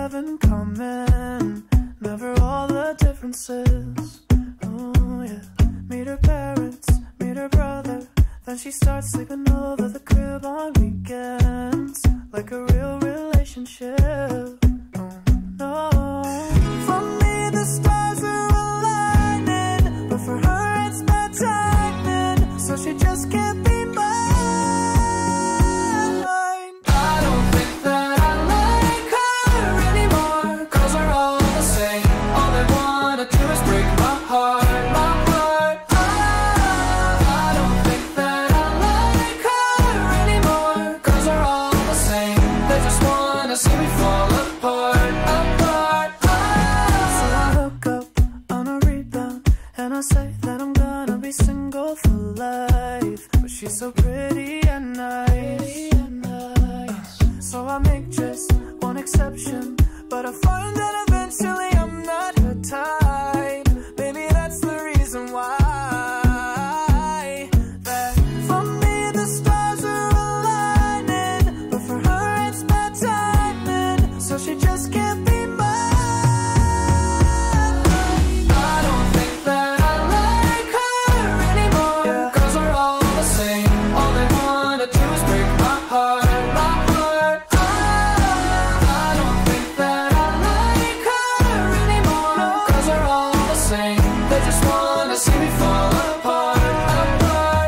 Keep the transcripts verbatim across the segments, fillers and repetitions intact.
have in common, never all the differences. Oh yeah. Meet her parents, meet her brother, then she starts sleeping over the crib on weekends, like a real relationship. Oh no. For me the stars are aligning, but for her it's bad timing, so she just can't be mine. I don't think that I like her anymore, cause we're all the same. All they wanna do is break my heart, my heart. I, I don't think that I like her anymore, cause we're all the same. They just wanna see me fall apart, apart. I, so I hook up on a rebound, and I say that I'm gonna be single for life, but she's so pretty and nice, uh, so I make just one exception, but I find that eventually I'm not her type. Maybe that's the reason why, that for me the stars are aligning, but for her it's bad timing, so she just can't be mine. I don't think that I like her anymore, yeah, cause we're all the same. All they wanna do is break my heart, my heart. I, I don't think that I like her anymore, no, cause we're all the same. They just wanna see me fall apart, apart.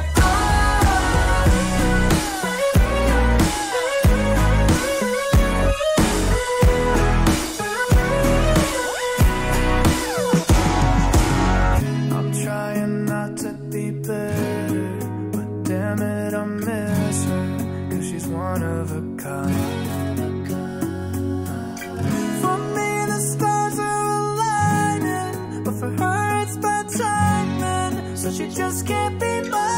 I'm trying not to be bitter, but damn it, I miss her, cause she's one of a kind. For me the stars are aligning, but for her it's bad timing, so she just can't be mine.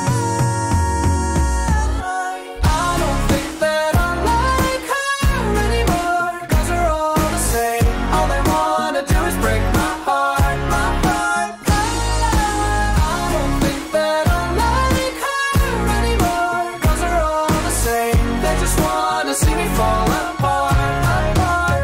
I don't think that I like her anymore, cause we're all the same. All they wanna do is break my heart, my heart. I don't think that I like her anymore, cause we're all the same. They just wanna see me fall apart, apart.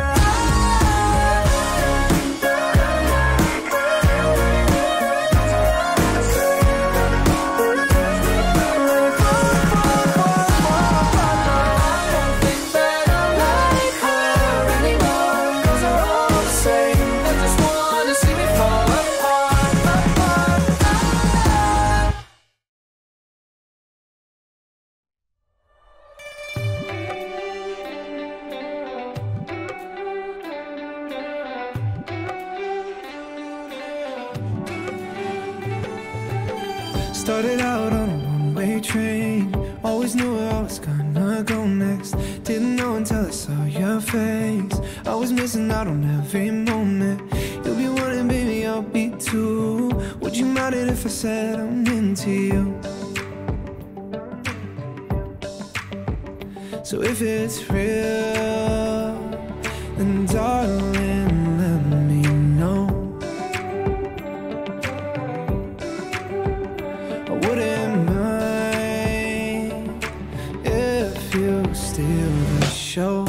I don't think that I like her anymore, cause we're all the same. They just wanna see me fall apart, apart. Started out on a one-way train, always knew where I was gonna go next. Didn't know until I saw your face, I was missing out on every moment. You'll be one and baby I'll be two. Would you mind it if I said I'm into you? So if it's real, then darling, let me know. I wouldn't mind if you steal the show.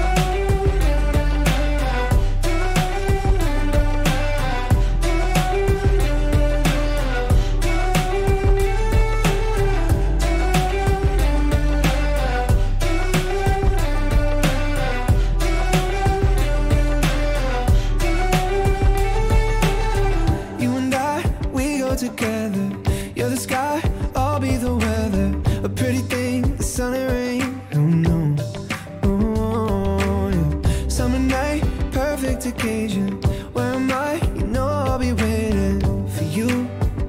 You and I, we go together. You're the sky, I'll be the weather. A pretty thing, the sun and rain. Oh no, oh yeah. Summer night, perfect occasion. Where am I? You know I'll be waiting for you,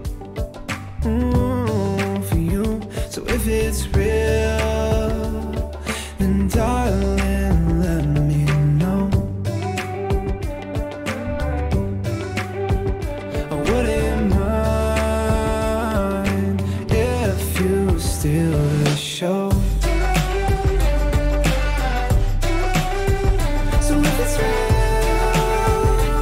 oh, for you. So if it's real, then darling, let me know. I wouldn't mind if you steal the show. So if it's real,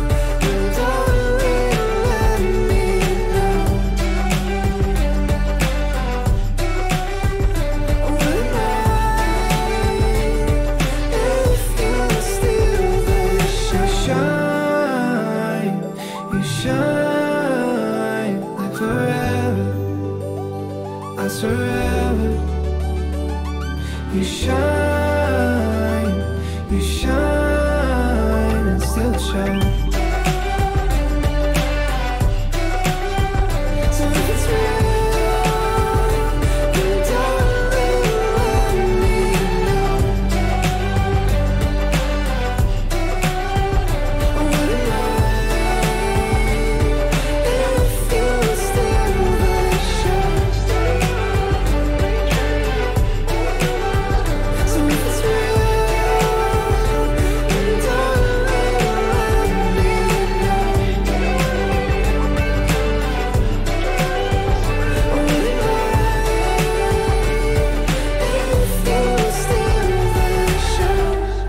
You shine, you shine, and still it shows. So if it's real, then darling, let me know. What am I if you still the show? So if it's real, then darling, let me know. What am I if you still the show?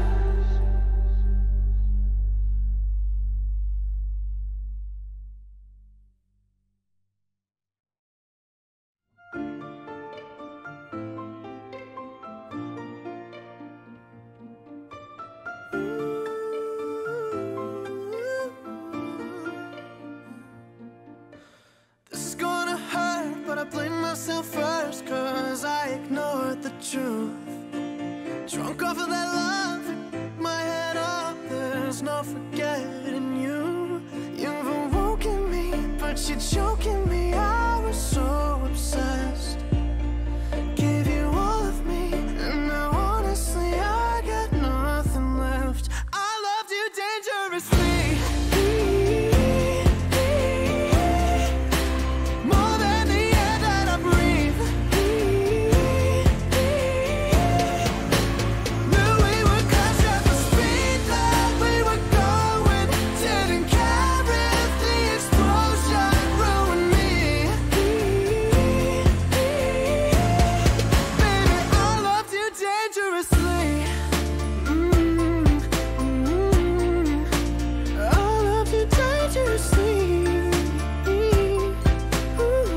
This is gonna hurt, but I blame myself first, cause I ignored the truth. Drunk off of that love, my head up, there's no forgetting you. You've awoken me, but you're choking me. I was so obsessed. Gave you all of me, and now honestly I got nothing left. I loved you dangerously, more than the air that I breathe. Knew we would crash at the speed that we were going. Didn't care if the explosion ruined me. Baby, I loved you dangerously. Mm, mm, I loved you dangerously. Ooh.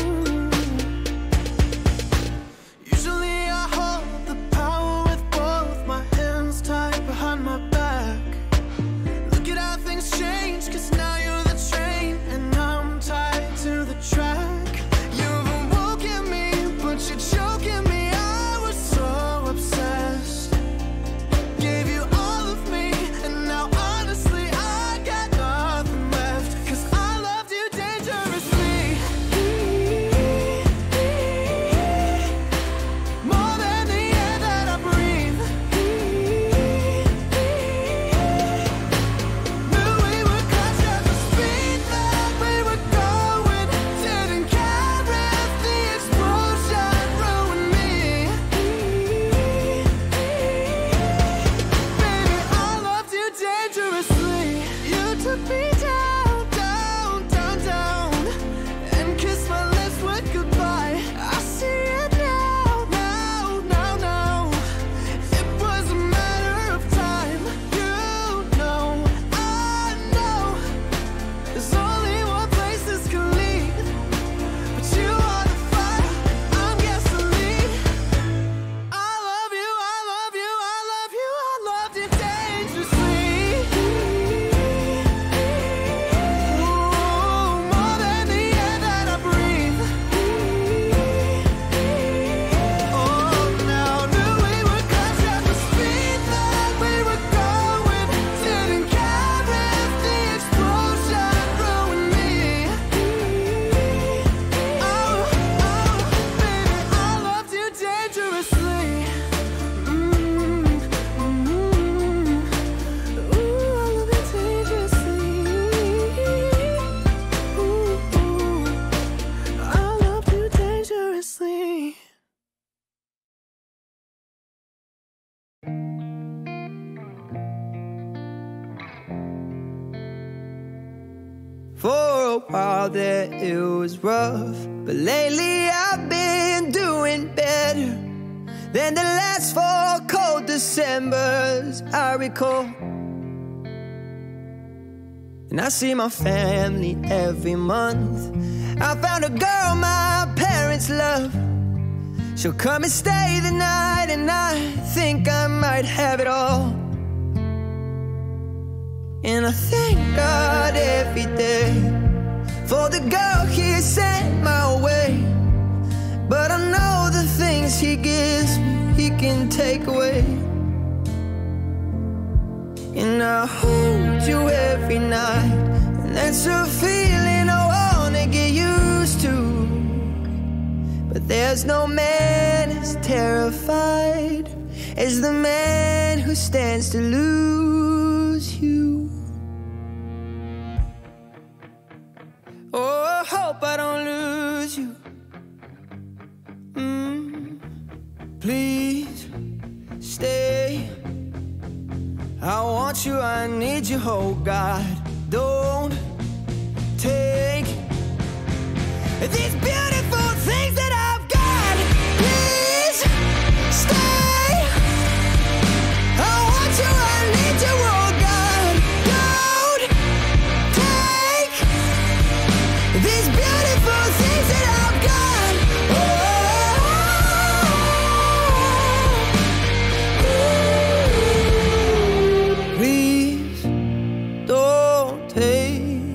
Usually I hold the power with both my hands tied behind my back. Look at how things change, cause now you're the train and I'm tied to the track. You've awoken me, but you're choking me. I was so obsessed. Gave you all of me, and now honestly I got nothing left. Cause I loved you dangerously, more than the air that I breathe. Knew we would crash at the speed that we were going. Didn't care if the explosion ruined me. Baby, I loved you dangerously. You took me down, down, down, down, and kissed my lips with goodbye. I see it now, now, now, now. It was a matter of time. You know, I know, there's only one place this can lead, but you are the fire, I'm gasoline. I love you, I love you, I love you, I loved you dangerously. Ooh, more than the air that I breathe. Oh, now knew we would crash at the speed that we were going. Didn't care if the explosion ruined me. Oh, oh, baby, I loved you dangerously. Mm, mm, ooh, I love you dangerously. Ooh, I loved you dangerously. For a while there it was rough, but lately I've been doing better than the last four cold Decembers I recall. And I see my family every month. I found a girl my parents love. She'll come and stay the night, and I think I might have it all. And I thank God every day for the girl He sent my way. But I know the things He gives me, He can take away. And I hold you every night, and that's a feeling I wanna get used to. But there's no man as terrified as the man who stands to lose you. Oh, I hope I don't lose you. Mm. Please stay. I want you, I need you, oh God. Don't take these beautiful things that I've got. Please stay. I want you, I need you, oh God. Don't take these beautiful things that I've got. Oh, please don't take.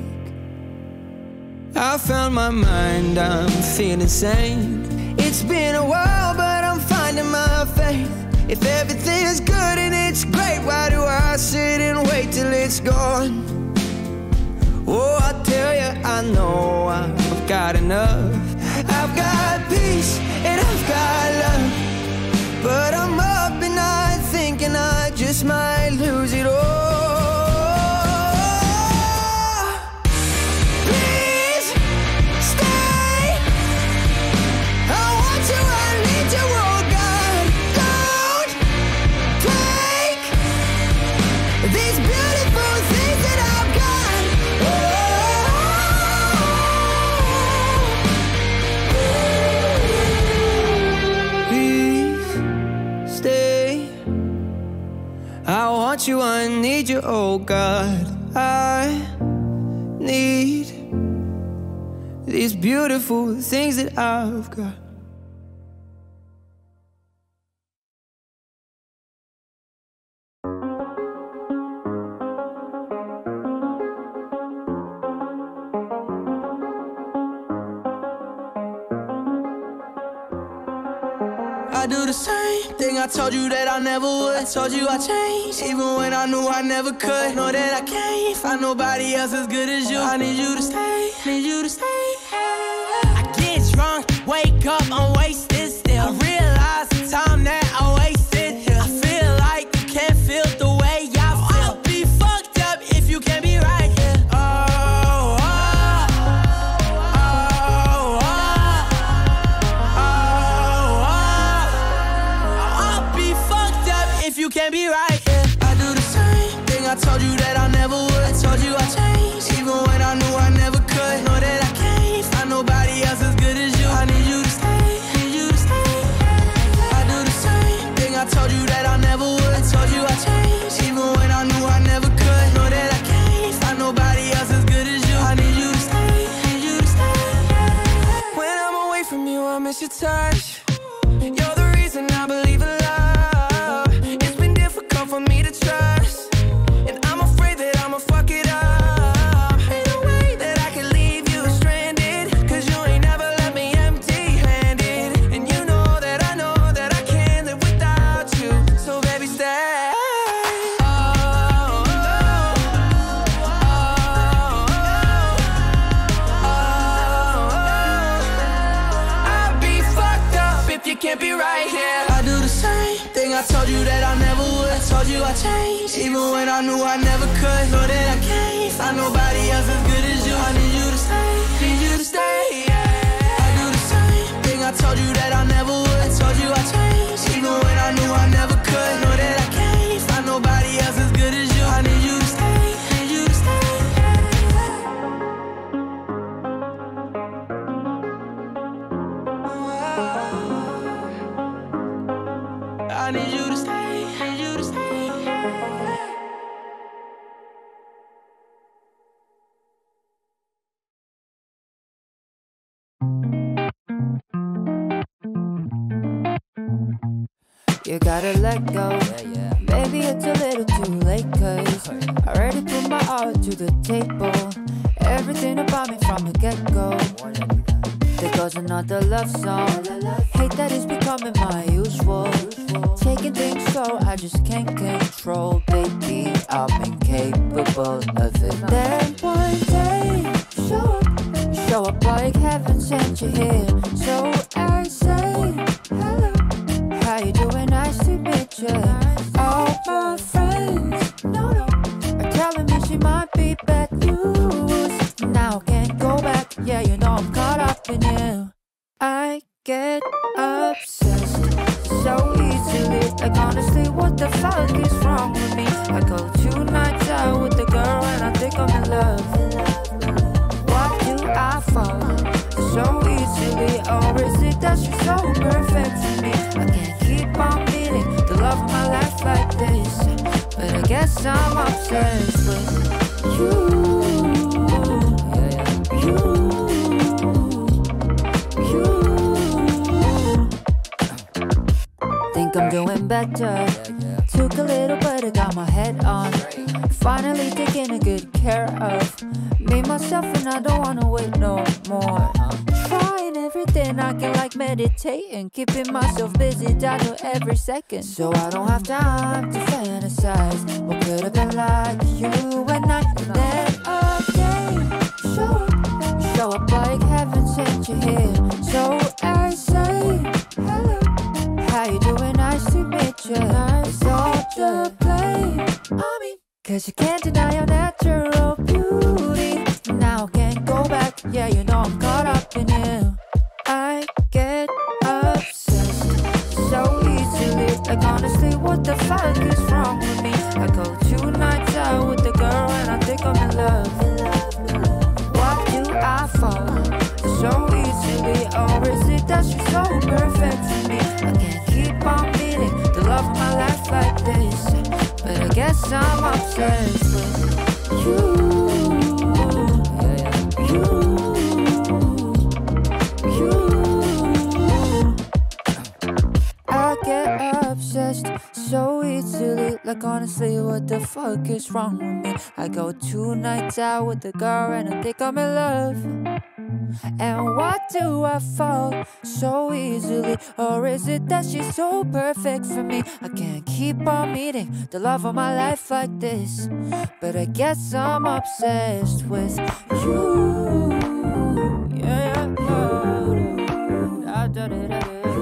I found my mind, I'm feeling sane. It's been a while, but I'm finding my faith. If everything's good and it's great, why do I sit and wait till it's gone? Oh, I tell you, I know I've got enough. I've got peace and I've got love, but I'm up at night thinking I just might lose it all. Please stay. I want you, I need you, oh God. Don't take these beautiful things that I've got. Please stay. I want you, I need you, oh God. I need these beautiful things that I've got. I do the same thing I told you that I never would. I told you I changed, even when I knew I never could. Know that I can't find nobody else as good as you. I need you to stay, need you to stay. I get drunk, wake up, I'm wasted still. I realize the time that I wasted here. I feel like you can't feel the way I feel. I'll be fucked up if you can't be right here. Oh, oh, oh, oh, oh, oh. I'll be fucked up if you can't be right here. I do the same thing I told you that I never would. I told you I changed, even when I knew I never could. Know that I can't find nobody else as good as you. I need you to stay, need you to stay. I do the same thing I told you that I never would. I told you I changed, even when I knew I never could. Know that I can't find nobody else as good as you. I need you to stay, need you to stay. When I'm away from you, I miss your touch. You're the reason I believe in love. It's been difficult for me to trust, and I'm afraid that I'ma fuck it up. Ain't no way that I can leave you stranded, cause you ain't never left me empty-handed. And you know that I know that I can't live without you. So baby, stay. Oh, oh, oh, oh, oh. I'd be fucked up if you can't be right here. I do the same thing I told you that I never would. I told you I changed, even when I knew I never could. Know that I can't find nobody else as good as you. I need you to stay, need you to stay. I do the same thing I told you that I never would. I told you I changed, even when I knew I never could. Know that I can't find nobody else as good as you. I need you to stay, need you to stay. I need you to stay, need you to stay. You gotta let go, yeah, yeah. Maybe it's a little too late, cause I already put my all to the table. Everything about me from the get-go. The goes another love song. Hate that is becoming my usual. Taking things slow, I just can't control. Baby, I'm incapable of it. Then one day, show up, show up like heaven sent you here. So I say, hello, how you doing? Nice to meet you. All my friends, no, no, are telling me she might be bad news. Now can't go back, yeah, you know I'm caught up in you. I get obsessed so easily. Like honestly, what the fuck is wrong with me? I go two nights out with the girl and I think I'm in love. Why do I fall so easily? Or is it that she's so perfect for me? I can't keep on meeting the love of my life like this, but I guess I'm obsessed with you. I'm doing better. Took a little but I got my head on. Finally taking a good care of me, myself, and I don't wanna wait no more. Trying everything I can, like meditating, keeping myself busy, down to every second, so I don't have time to fantasize what could have been like you and I. And then again, show up, show up like heaven sent you here. So I say, hello, how you doing? Nice to meet you. It's all the blame on me, cause you can't deny your natural beauty. Now I can't go back, yeah, you know I'm caught up in you. I get obsessed so easily. Like honestly, what the fuck is wrong with me? I go two nights out with the girl and I think I'm in love. Why do I fall so easily? Or is it that she's so perfect for me? I can't keep on meeting the love of my life like this, but I guess I'm obsessed with you. I get obsessed so easily. Like honestly, what the fuck is wrong with me? I go two nights out with the girl and I think I'm in love. And why do I fall so easily? Or is it that she's so perfect for me? I can't keep on meeting the love of my life like this, but I guess I'm obsessed with you. Yeah, yeah, yeah.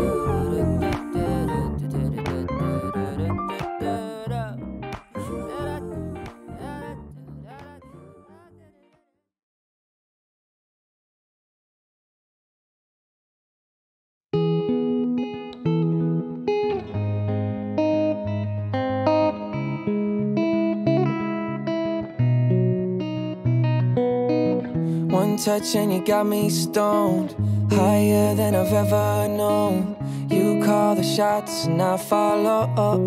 One touch and you got me stoned, higher than I've ever known. You call the shots and I follow.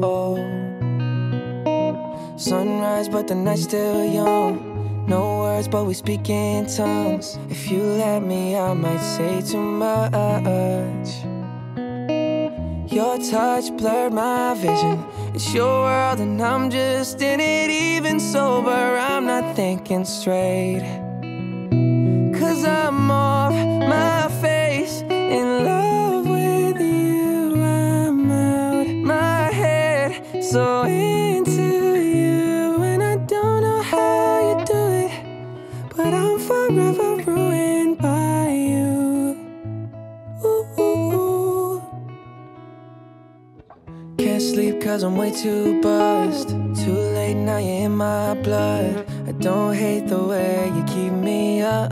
Sunrise but the night's still young. No words but we speak in tongues. If you let me I might say too much. Your touch blurred my vision. It's your world and I'm just in it. Even sober I'm not thinking straight, cause I'm off my face, in love with you. I'm out my head, so into you. And I don't know how you do it, but I'm forever ruined by you. Ooh, ooh, ooh. Can't sleep cause I'm way too buzzed. Too late now, you're in my blood. I don't hate the way you keep me up.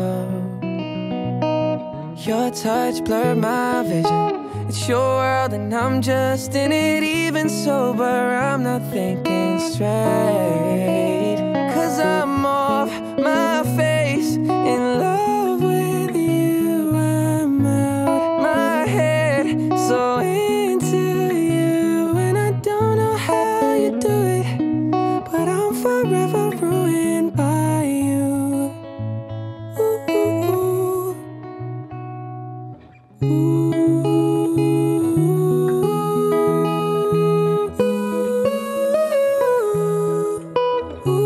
Your touch blurred my vision. It's your world and I'm just in it. Even sober I'm not thinking straight, cause I'm off my face, in love with you. I'm out my head, so into you. And I don't know how you do it, but I'm forever ruined by you. Ooh, ooh, ooh. Ooh. Ooh.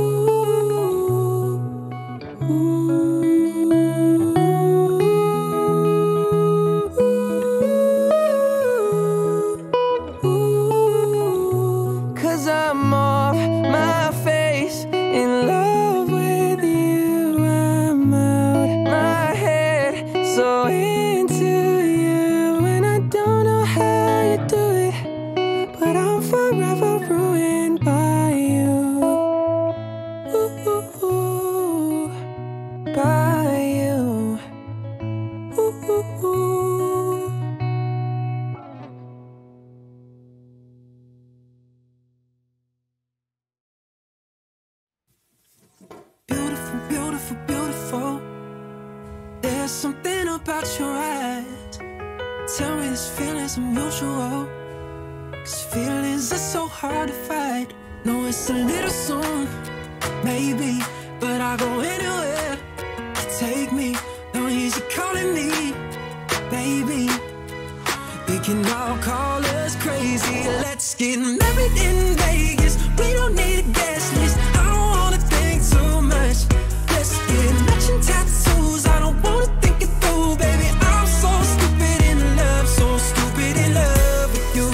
There's something about your eyes. Tell me this feeling's unusual. Cause feelings are so hard to fight. No, it's a little soon, maybe, but I'll go anywhere to take me. No easy calling me, baby. They can all call us crazy. Let's get married in Vegas. We don't need a guest list. I don't wanna think too much. Let's get matching tattoos. I don't wanna think it through, baby. I'm so stupid in love, so stupid in love with you.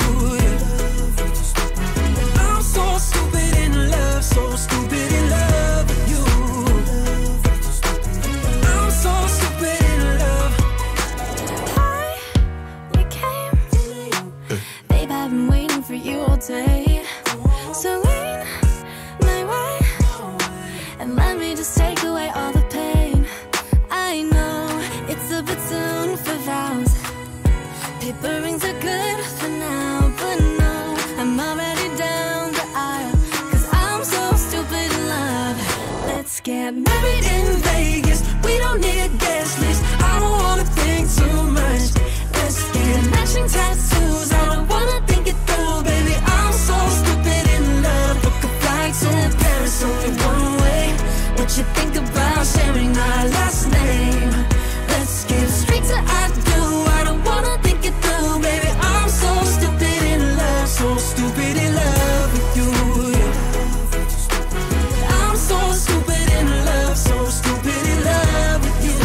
Yeah. I'm so stupid in love, so stupid in love with you. I'm so stupid in love. Hi, you came. Babe, I've been waiting for you all day. So lean my way and let me just take away all the pain. I know it's a bit soon for vows. Paper rings are good for now, but no, I'm already down the aisle. Cause I'm so stupid in love. Let's get married in Vegas. We don't need a guest list. I don't wanna think too much. Let's get matching tattoos. I don't wanna think it through, baby. I'm so stupid in love. Book a flight to Paris, only one way. What you think about sharing our last name? Let's get straight to I do. I don't wanna think it through, baby. I'm so stupid in love, so stupid in love with you. Yeah. I'm so stupid in love, so stupid in love with you.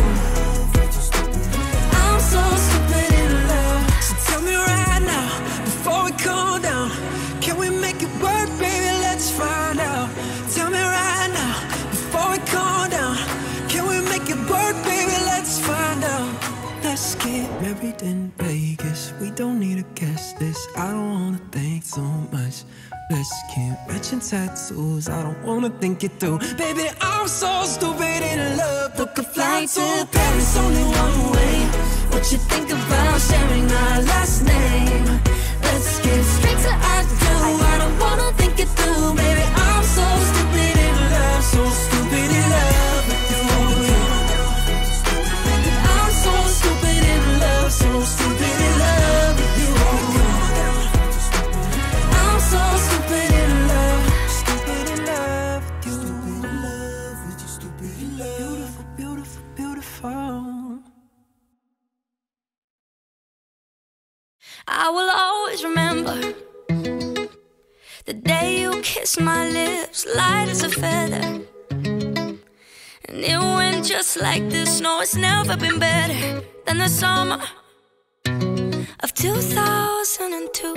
I'm so stupid in love. So tell me right now, before we cool down, can we make it work, baby? Let's find out. Tell me right now, before we cool down, can we make it work, baby? Let's find out. Let's get married in Vegas. We don't need a guest list. I don't wanna think too much. Let's get matching tattoos. I don't wanna think it through, baby. I'm so stupid in love. Book a flight to Paris, only one way. What you think about sharing our last name? Let's get straight to I do. I don't wanna think it through, baby. I'm so stupid in love, so stupid in love with you. I'm so stupid in love, so stupid in love with you. I'm so stupid in love, stupid in love with you. Stupid in love with you, stupid in love. Beautiful, beautiful, beautiful. I will always remember the day you kissed my lips, light as a feather. And it went just like this. No, it's never been better than the summer of two thousand two.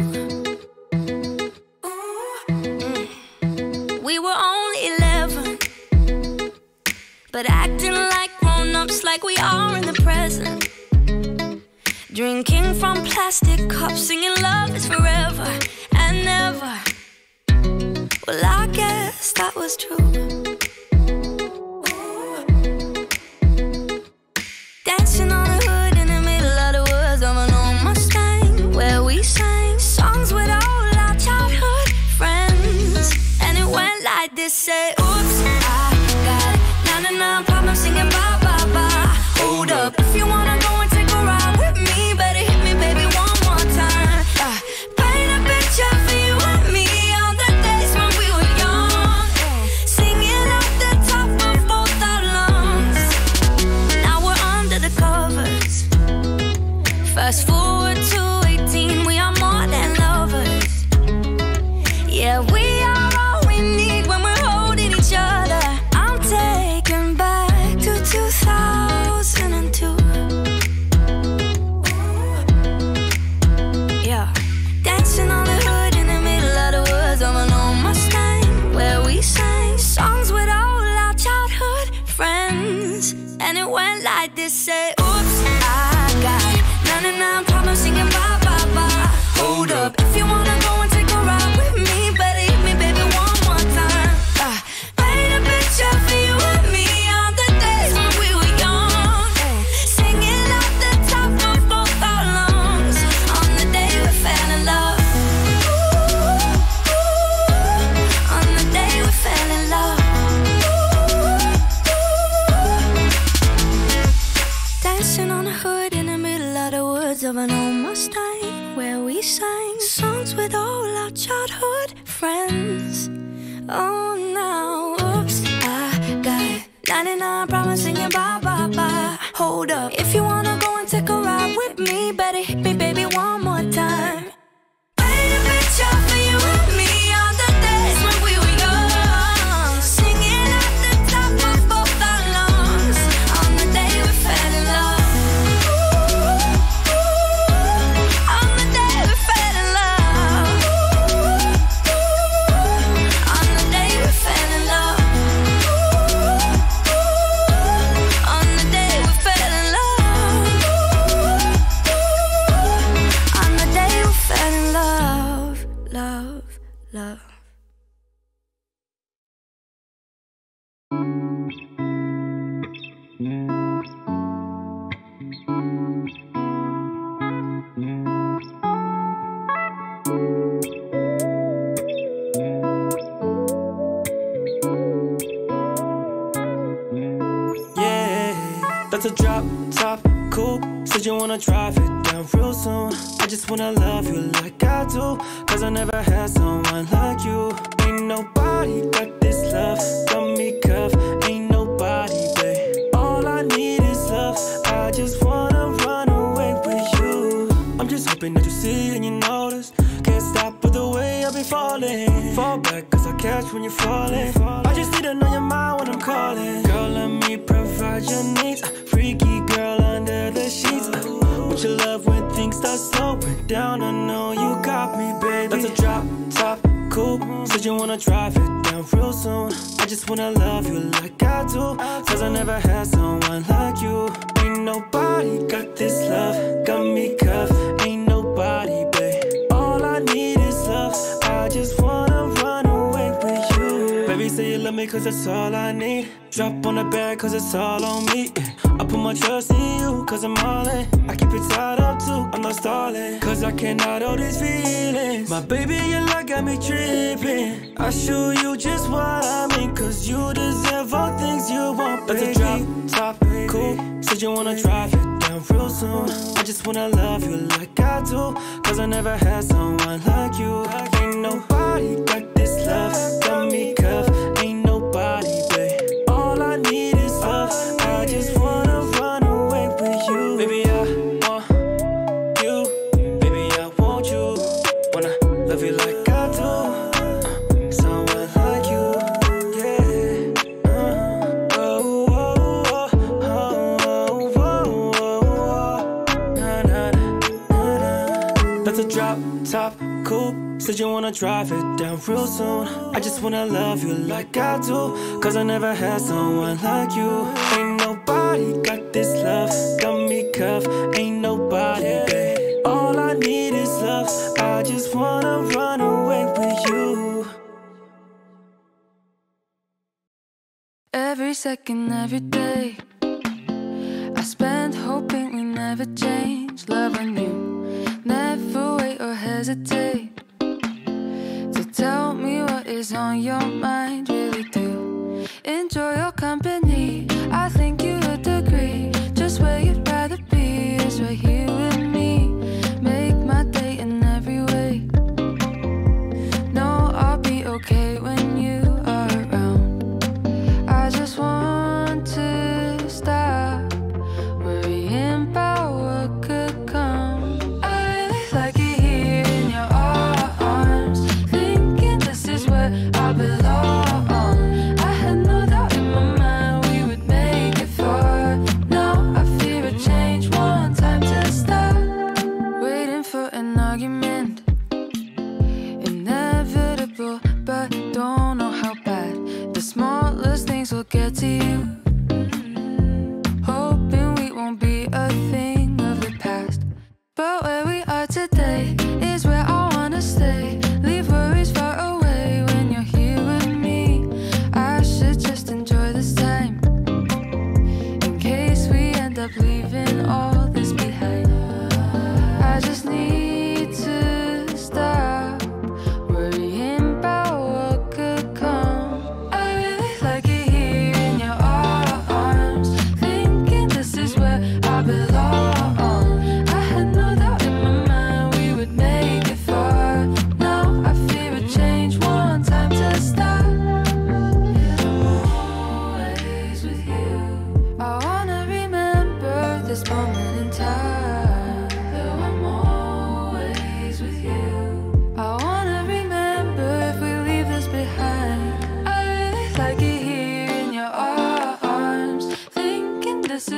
Mm. We were only eleven, but acting like grown-ups, like we are in the present. Drinking from plastic cups, singing love is forever and never. Well, I guess that was true. Dancing on the hood in the middle of the woods of an old Mustang, where we sang songs with all our childhood friends. And it went like this, say, oops, I got ninety-nine problems singing bye, bye, bye. Hold up, if you wanna go and take a ride with me, better hit me, baby, one more time. uh, Paint a picture for you and me on the days when we were young, singing off the top of both our lungs. Now we're under the covers. Fast forward to eighteen, we are more than lovers. Yeah, we are all we need when we're holding each other. I'm taken back to two thousand two. Yeah, dancing on the hood in the middle of the woods of an old Mustang, where we sang songs with all our childhood friends. And it went like this, say, oops, I got ninety-nine problems singing bye, bye, bye. Hold up, if you wanna go and take a ride with me, better hit me, baby, one more time. uh, Paint a picture for you and me on the days when we were young, singing off the top of both our lungs on the day we fell in love. On the day we fell in love. of an old Mustang where we sang songs with all our childhood friends. Oh, now, oops, I got ninety-nine problems singing bye, bye, bye. Hold up, if you wanna go and take a ride with me, better hit me, baby, one more time. Paint a picture for you and me on the days when we were young, singing at the top of both our lungs on the day we fell in love. On the day we fell in love. On the day we fell in love. On the day we fell in love. On the day we fell in love. Love, love. Yeah, that's a drop top coupe. Said you wanna drive it down real soon. I just wanna love you like I do, cause I never had someone like you. Ain't nobody got this love, got me cuffed. Ain't nobody, babe. All I need is love. I just wanna run away with you. I'm just hoping that you see and you notice. Can't stop with the way I've been falling. Fall back cause I catch when you're falling. I just need to know your mind when I'm calling. Girl, let me provide your needs. Freaky girl under the sheets. Won't you love when things start slowing down? I know you got me, baby. That's a drop top coupe. Said you wanna drive it down real soon. I just wanna love you like I do, cause I never had someone like you. Ain't nobody got this love, got me cuffed. Ain't nobody, babe. All I need is love. I just wanna run away with you. Baby, say you love me cause that's all I need. Drop on the bed cause it's all on me. I put my trust in you cause I'm all in. I keep it tied up too, I'm not stalling, cause I cannot hold these feelings. My baby, your love got me tripping. I show you just what I mean, cause you deserve all things you want, baby. That's a drop top cool. Said you wanna drive it down real soon. I just wanna love you like I do, cause I never had someone like you. Ain't nobody got this love, got me cuffed. Ain't nobody, babe. All I need is love. I just wanna run away with you. Baby, I want you. Baby, I want you. Wanna love you like I do. Uh, someone like you, yeah. Uh, oh, oh, oh, oh, oh, oh, oh. Na, na, na, na. That's a drop top coupe. Said you wanna drive it down real soon. I just wanna love you like I do, cause I never had someone like you. Ain't nobody got this love, got me cuffed. Ain't nobody, babe. All I need is love. I just wanna run away with you. Every second, every day, I spend hoping we never change. Loving you, never wait or hesitate to tell me what is on your mind. Really do enjoy your company. I think you would agree. Just where you'd rather be is right here with me. Make my day in every way. No, I'll be okay when you are around. I just want to stop worrying about what could come. I really like it here in your arms, thinking this is where I belong. I had no doubt in my mind we would make it far. Now I fear a change, one time to stop waiting for an argument. Inevitable, but don't know how bad the smallest things will get to you. Hoping we won't be a thing of the past, but where we are today is where I wanna stay. Leave worries far away when you're here with me. I should just enjoy this time, in case we end up leaving all this behind. I just need to stop worrying about what could come. I really like it here in your arms.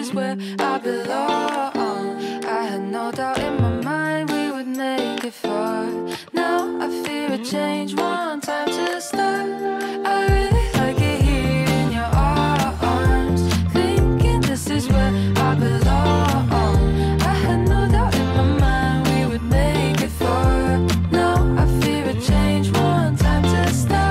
is where I belong. I had no doubt in my mind we would make it far. Now I fear a change, one time to start. I really like it here in your arms, thinking this is where I belong. I had no doubt in my mind we would make it far. Now I fear a change, one time to start.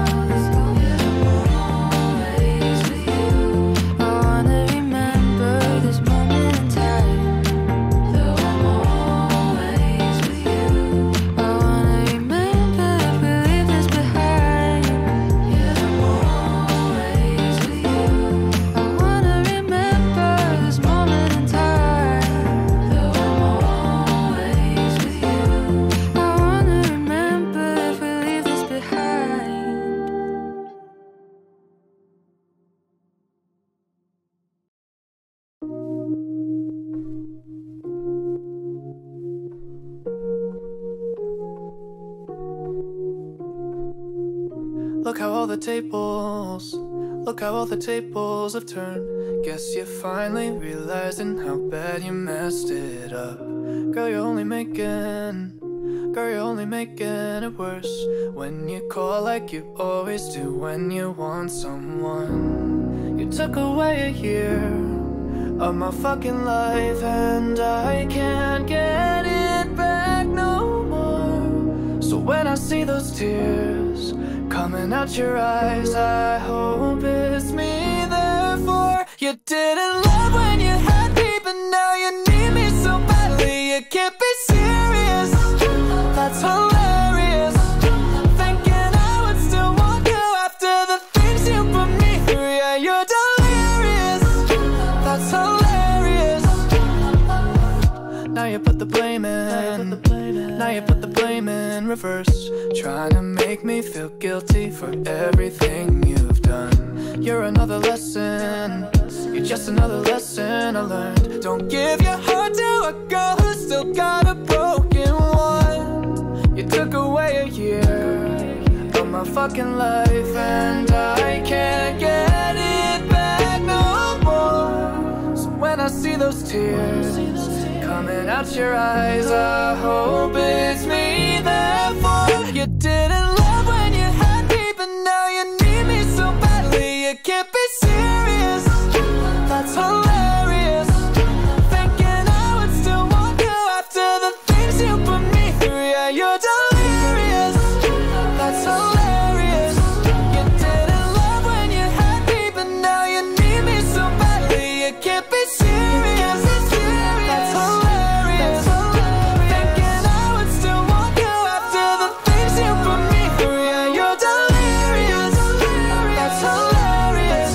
Look how all the tables, look how all the tables have turned. Guess you're finally realizing how bad you messed it up. Girl, you're only making, girl, you're only making it worse when you call like you always do when you want someone. You took away a year of my fucking life and I can't get it back no more. So when I see those tears coming out your eyes, I hope it's me, therefore. You didn't love when you had me, but now you need me so badly. You can't be serious, that's hilarious. Thinking I would still want you after the things you put me through. Yeah, you're delirious, that's hilarious. Now you put the blame in, now you put the blame in reverse, trying to make me feel guilty for everything you've done. You're another lesson, you're just another lesson I learned. Don't give your heart to a girl who's still got a broken one. You took away a year of my fucking life and I can't get it back no more. So when I see those tears coming out your eyes, I hope it's me, therefore. You didn't love when you had me, but now you need me so badly. You can't be serious, that's hilarious. Thinking I would still want you after the things you put me through. Yeah, you're delirious, that's hilarious. You didn't love when you had me, but now you need me so badly. You can't be serious, that's hilarious. Thinking I would still want you after the things you put me through. Yeah, you're delirious, that's hilarious.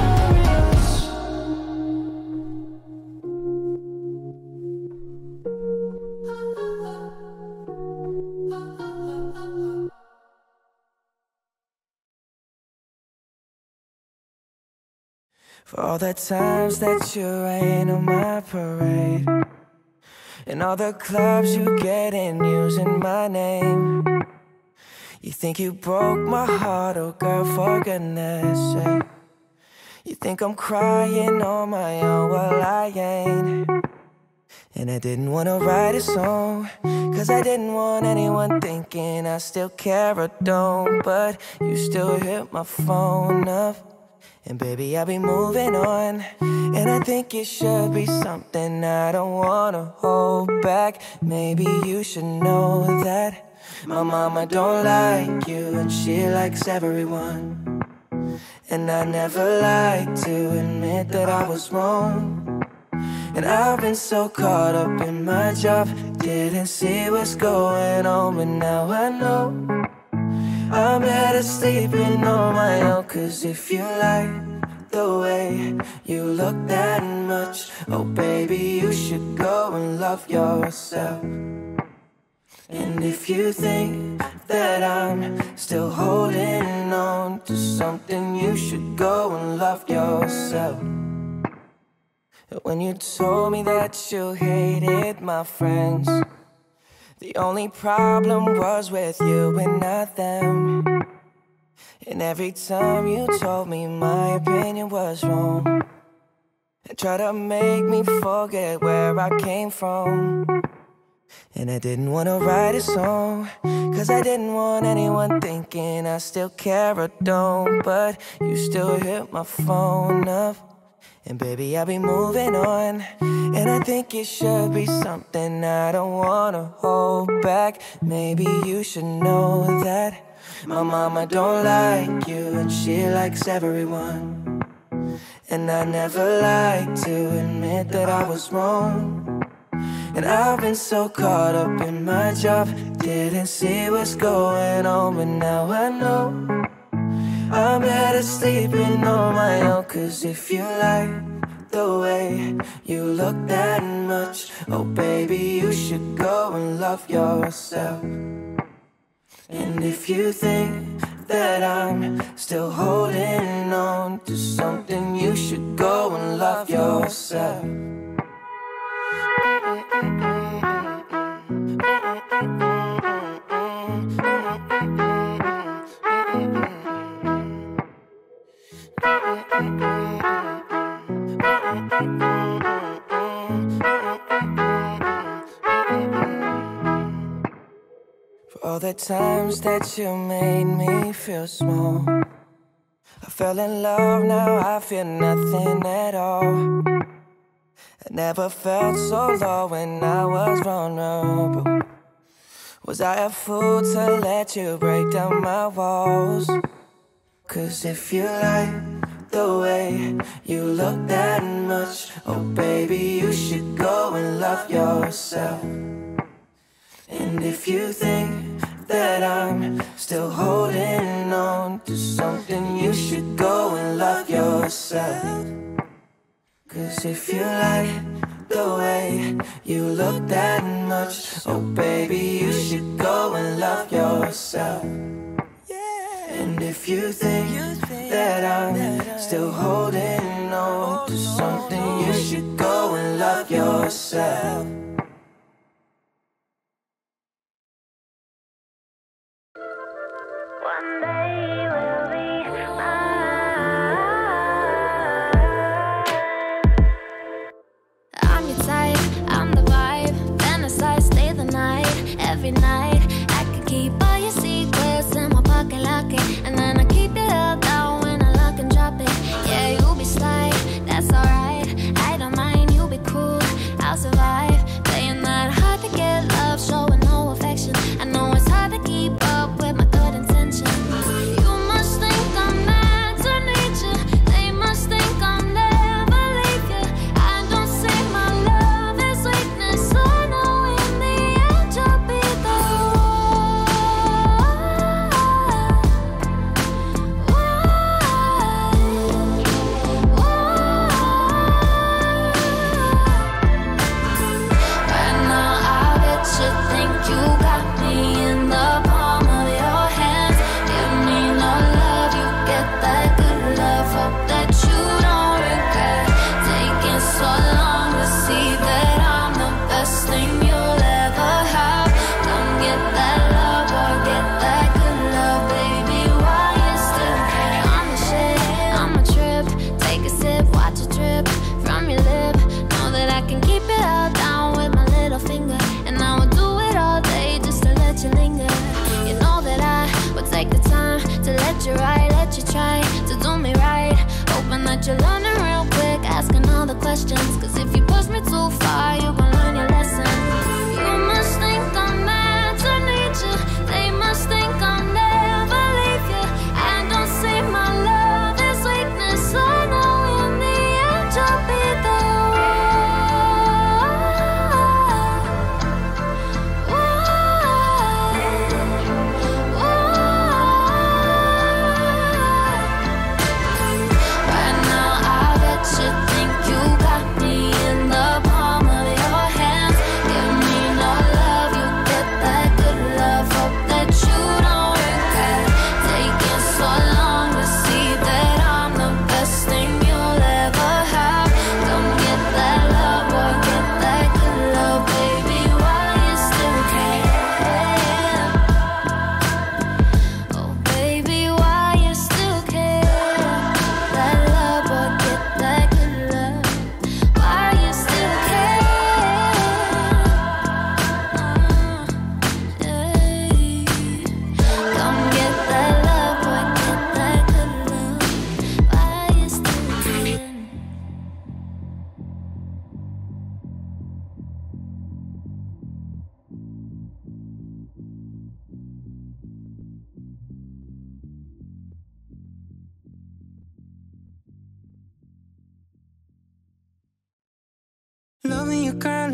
For all the times that you rain on my parade, and all the clubs you get in using my name. You think you broke my heart, oh girl, for goodness sake. You think I'm crying on my own, well I ain't. And I didn't wanna write a song, cause I didn't want anyone thinking I still care or don't. But you still hit my phone up, and baby, I'll be moving on. And I think it should be something I don't wanna hold back. Maybe you should know that my mama don't like you, and she likes everyone. And I never like to admit that I was wrong. And I've been so caught up in my job, didn't see what's going on, but now I know I'm better sleeping on my own. Cause if you like the way you look that much, oh baby, you should go and love yourself. And if you think that I'm still holding on to something, you should go and love yourself. When you told me that you hated my friends, the only problem was with you and not them. And every time you told me my opinion was wrong, They try to make me forget where I came from. And I didn't want to write a song, cause I didn't want anyone thinking I still care or don't. But you still hit my phone up, and baby, I'll be moving on. And I think it should be something I don't wanna hold back. Maybe you should know that my mama don't like you, and she likes everyone. And I never like to admit that I was wrong. And I've been so caught up in my job, didn't see what's going on. But now I know I'm better sleeping on my own. Cause if you like the way you look that much, oh baby, you should go and love yourself. And if you think that I'm still holding on to something, you should go and love yourself. For all the times that you made me feel small, I fell in love, now I feel nothing at all. I never felt so low when I was vulnerable. Was I a fool to let you break down my walls? Cause if you like the way you look that much, oh baby, you should go and love yourself. And if you think that I'm still holding on to something, you should go and love yourself. Cause if you like the way you look that much, oh baby, you should go and love yourself. And if you think that I'm still holding on to something, you should go and love yourself. One day we'll be mine. I'm your type, I'm the vibe. Fantasize, stay the night, every night. I could keep all your secrets in my pocket, lock it, and then I keep it held down when I lock and drop it. Yeah, you'll be slight, that's alright. I don't mind, you'll be cool, I'll survive. Playing that hard to get love, showing no affection. I know it's hard to keep up with my good intentions. You must think I'm mad to need you. They must think I'll never leave you. I don't say my love is weakness. I know in the end you'll be the right now I bet you think you got me in the palm of your hands. Give me no love, you get that good love. Hope that you don't regret taking so long to see that I'm the best thing you'll ever have. Come get that love or get that good love, baby, while you still can. I'm the shit, I'm a trip. Take a sip, watch it drip from your lip. Know that I can keep it all down with my little finger, and I would do it all day just to let you linger. You know that I would take the time to let you ride, let you try to do me right. Hoping that you're learning real quick, asking all the questions. Cause if you push me too far, you're gonna learn your lesson. You must think I'm mad to need you. They must think I'll never leave you. I don't say my love is weakness. I know in the end you'll be the one.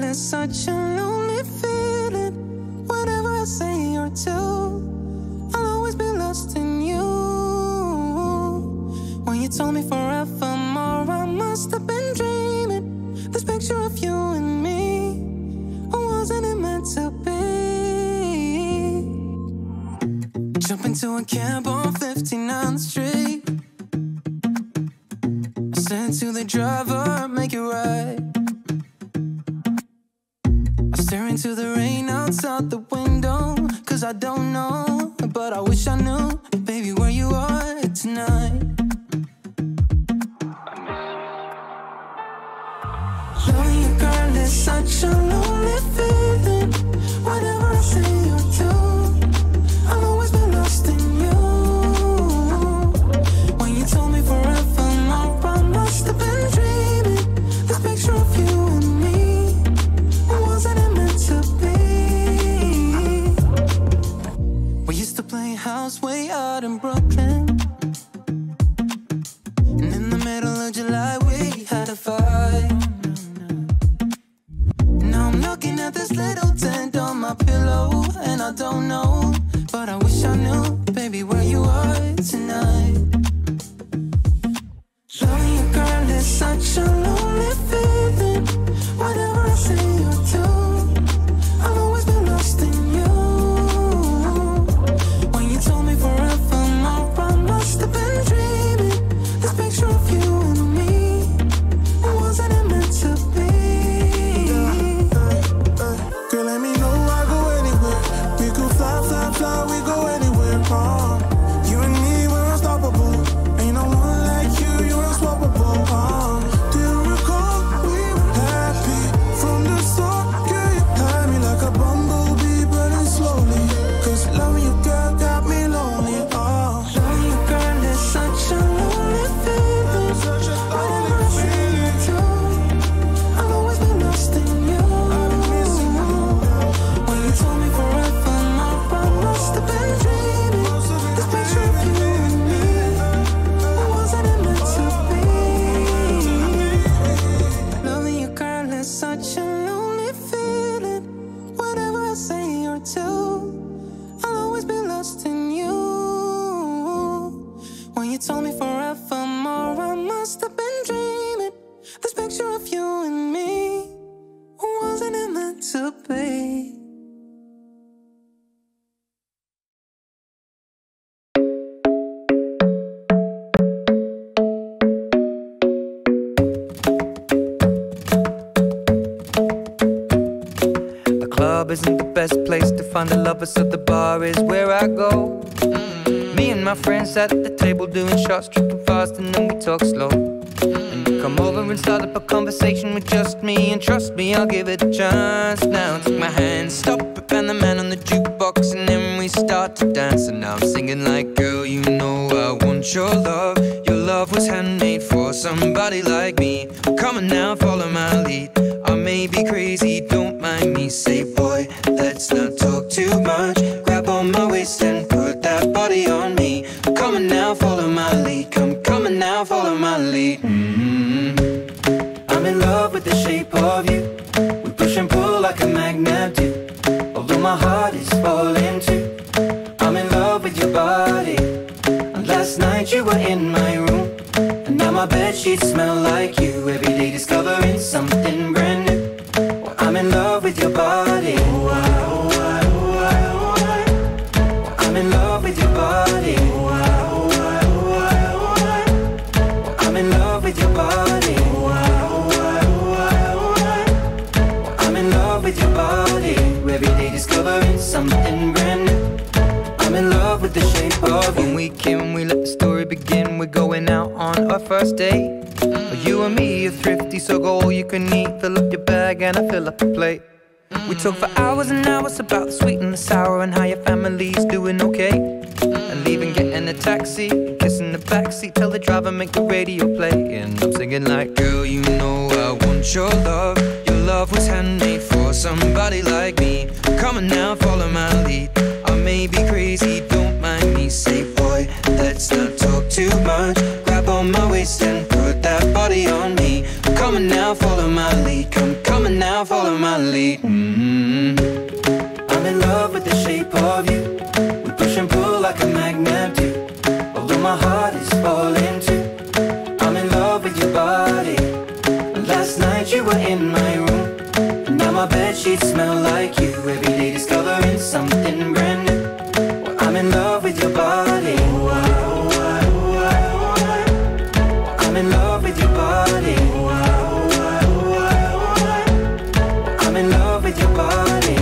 it's such a lonely feeling. Whatever I say or do, I'll always be lost in you. When you told me forevermore, I must have been dreaming. This picture of you and me, or wasn't it meant to be? Jump into a cab on fifty-ninth Street. I said to the driver, make it right. I stare into the rain outside the window, cause I don't know, but I wish I knew, baby, where you are tonight. Loving you, girl, is such a lonely feeling. Whatever I say or do, I'll always be lost in you. When you told me forevermore, I must have been dreaming. This picture of you and me, it wasn't it meant to be? We used to play house way out in Brooklyn, and in the middle of July we had a fight. Now I'm looking at this little tent on my pillow, and I don't know, but I wish I knew, baby, where you are tonight. Loving you, girl, is such a lonely feeling. Whatever I say or do, I'll always be lost in you. When you told me forevermore, I must have been dreaming. This picture of you and me, it wasn't it meant to be? Girl, let me know I go anywhere. We could fly, fly, fly, we go anywhere. Uh, you and me, we're unstoppable. Ain't no one like you, you're unstoppable. Uh, do you recall we were happy from the start? Girl, you had me like a bumblebee, burning slowly. Cause loving you, girl, got me lonely. Uh, Loving you, girl, is such a lonely feeling. Whatever I say or do, I'll always be lost in you. When you told me forevermore, I must have been dreaming. This picture of you and me, it wasn't it meant to be? Loving you, girl, is such a lonely feeling. Whatever I say or do, I'll always be lost in you. When you told me forevermore, I must have been dreaming. This picture of you and me, wasn't it meant to be? The club isn't the best place to find a lover, so the bar is where I go. Me and my friends at the table doing shots, tripping fast, and then we talk slow. And you come over and start up a conversation with just me, and trust me, I'll give it a chance. Now take my hand, stop it, and the man on the jukebox, and then we start to dance. And now I'm singing like, girl, you know I want your love. Your love was handmade for somebody like me. Come on now, follow my lead. I may be crazy, don't mind me. Say, boy, let's not talk too much. Grab on my waist and put that body on me. Come on now, follow my lead. Come, come on now, follow my lead. Mm-hmm. I'm in love with the shape of you. We push and pull like a magnet do. Although my heart is falling too. I'm in love with your body. And last night you were in my room, and now my bedsheets smell like you. Every day discovering something brand new. Well, I'm in love with your body. Oh, I, oh, I, oh, I, oh, I. Well, I'm in love with your body. Oh, I, oh, I, oh, I, oh, I. Well, I'm in love with your body. Oh, I, oh, I, oh, I, oh, I. Well, I'm in love with your body. Every day discovering something brand new. I'm in love with the shape of you. When we came, we let the story begin. We're going out on our first date. You and me are thrifty, so go all you can eat. Fill up your bag and I fill up the plate. We talk for hours and hours about the sweet and the sour, and how your family's doing okay. And leaving, getting a taxi, kissing the backseat, tell the driver make the radio play. And I'm singing like, girl, you know I want your love. Your love was handmade for somebody like me. Come on now, follow my lead. I may be crazy, don't mind me. Say, boy, let's not talk too much. Grab on my waist and put that body on me. Come on now, follow my lead. Come, come on now, now follow my lead. Mm-hmm. I'm in love with the shape of you. We push and pull like a magnet do. Although my heart is falling too, I'm in love with your body. Last night you were in my room, and now my bedsheets smell like you. Every day discovering something brand new. Well, I'm in love with your body. I'm in love with your body. I'm in love with your body.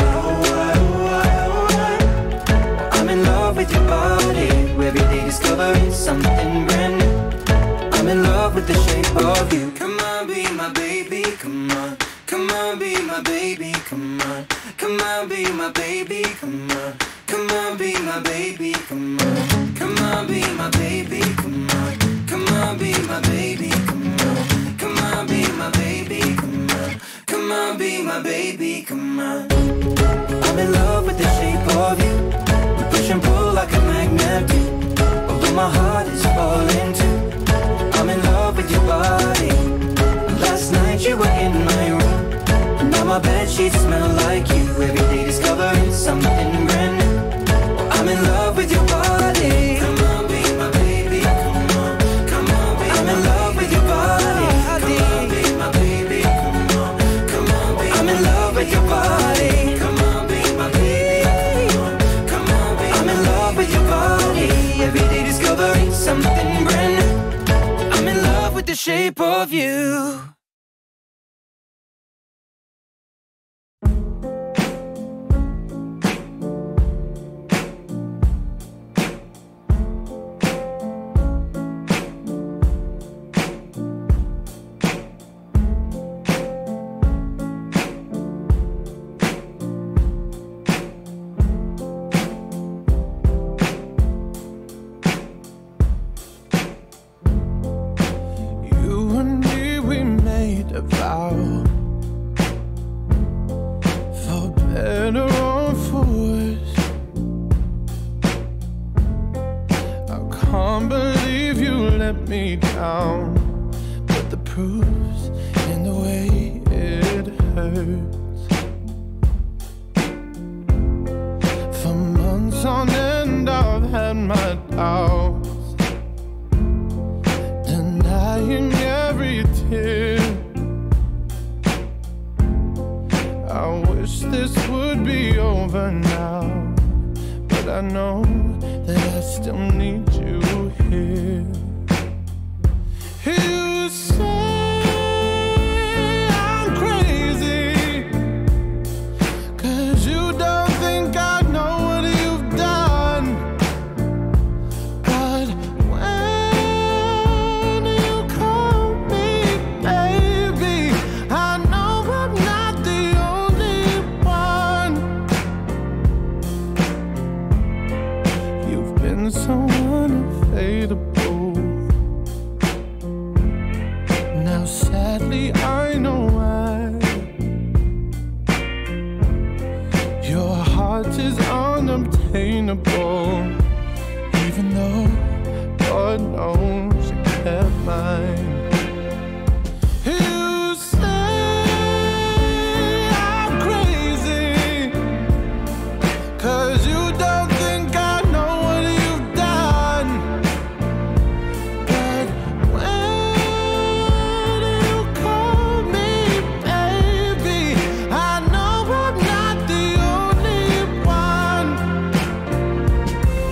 I'm in love with your body. Every day discovering something brand new. I'm in love with the shape of you. Come on, be my baby, come on. Come on, be my baby, come on. Come on, be my baby, come on. Come on, be my baby, come on. Come on, be my baby, come on. Come on, be my baby, come on. Come on, be my baby, come on. Come on, be my baby, come on. I'm in love with the shape of you. We push and pull like a magnet do. Although my heart is falling too, I'm in love with your body. Last night you were in my room, and now my bedsheets smell like you. Every day discovering something brand new. I'm in love with your body. Come on, be my baby, come on. Come on, be I'm in love with your body. Come on, be my baby, come on. Come on, be I'm in love with your body. Come on, be my baby, come on. Come on, be I'm in love with your body. Every day discovering something brand new. I'm in love with the shape of you. A vow, for better or for worse. I can't believe you let me down, but the proof's in the way it hurts. For months on end I've had my doubts, denying every tear. I wish this would be over now, but I know that I still need you here. You say I'm crazy, 'cause you don't think I know what you've done. But when you call me baby, I know I'm not the only one. You've been so unfadable. Now sadly I know why. Your heart is unobtainable, even though God knows you kept mine. You say I'm crazy, 'cause you don't think I know what you've done. But when you call me baby, I know I'm not the only one.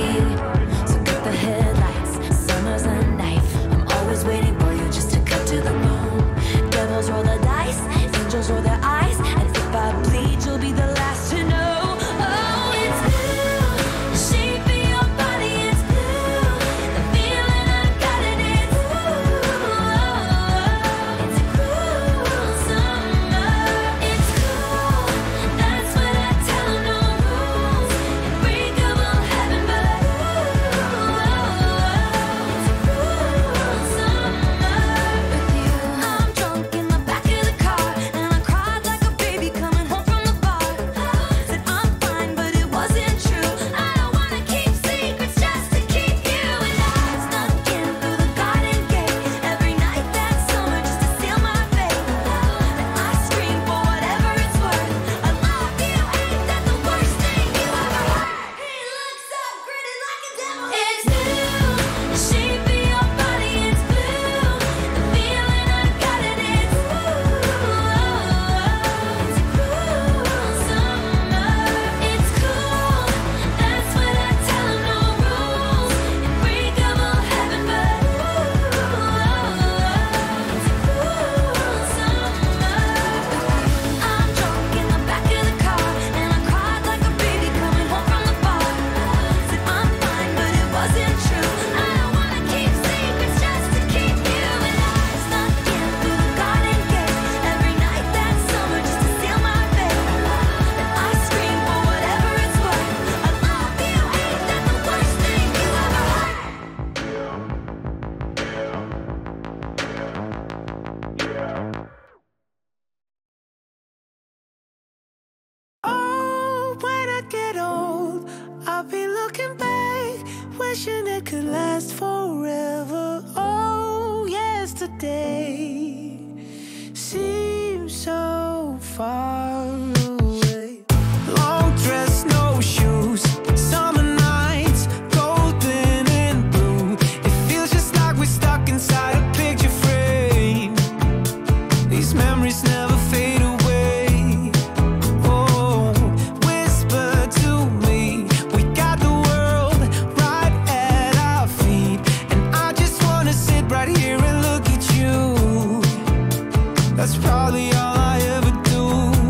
So cut the headlights, summer's a knife. I'm always waiting for you just to cut to the bone. Devils roll the dice, angels roll their eyes, and if I bleed, you'll be the last to know. Oh, it's blue, the shape of your body, it's blue. The feeling I got it, it's blue. It's a cruel summer. It's cool, that's what I tell 'em, no rules. Unbreakable heaven, but it's a cruel summer with you. I'm drunk in the back of the car, and I cried like a baby coming home from the bar. Said I'm fine, but it wasn't true. I don't wanna keep secrets just to keep you. And I snuck in through the garden gate every night that summer just to seal my fate. Then I scream for whatever it's worth. I love you, ain't that the worst thing you ever heard? He looks so gritty like a devil. It's blue, the shape of your body, it's blue. The feeling I got it, it's blue. It's a cruel summer. It's cool, that's what I tell 'em, no rules. Unbreakable heaven, but it's a cruel summer. I'm drunk in the back of the car, and I cried like a baby coming home from the bar. Said I'm fine, but it wasn't true. I don't wanna keep secrets just to keep you. And I snuck in through the garden gate every night that summer just to seal my fate. Then I scream for whatever it's worth. I love you, ain't that the worst thing you ever heard? Oh, when I get old, I'll be looking back, wishing it could last forever. Oh, yesterday seems so far away. Long dress, no shoes, summer nights, golden and blue. It feels just like we're stuck inside a picture frame. These memories never fade away. Oh, whisper to me, we got the world right at our feet, and I just wanna sit right here and look at you. That's probably all I ever do.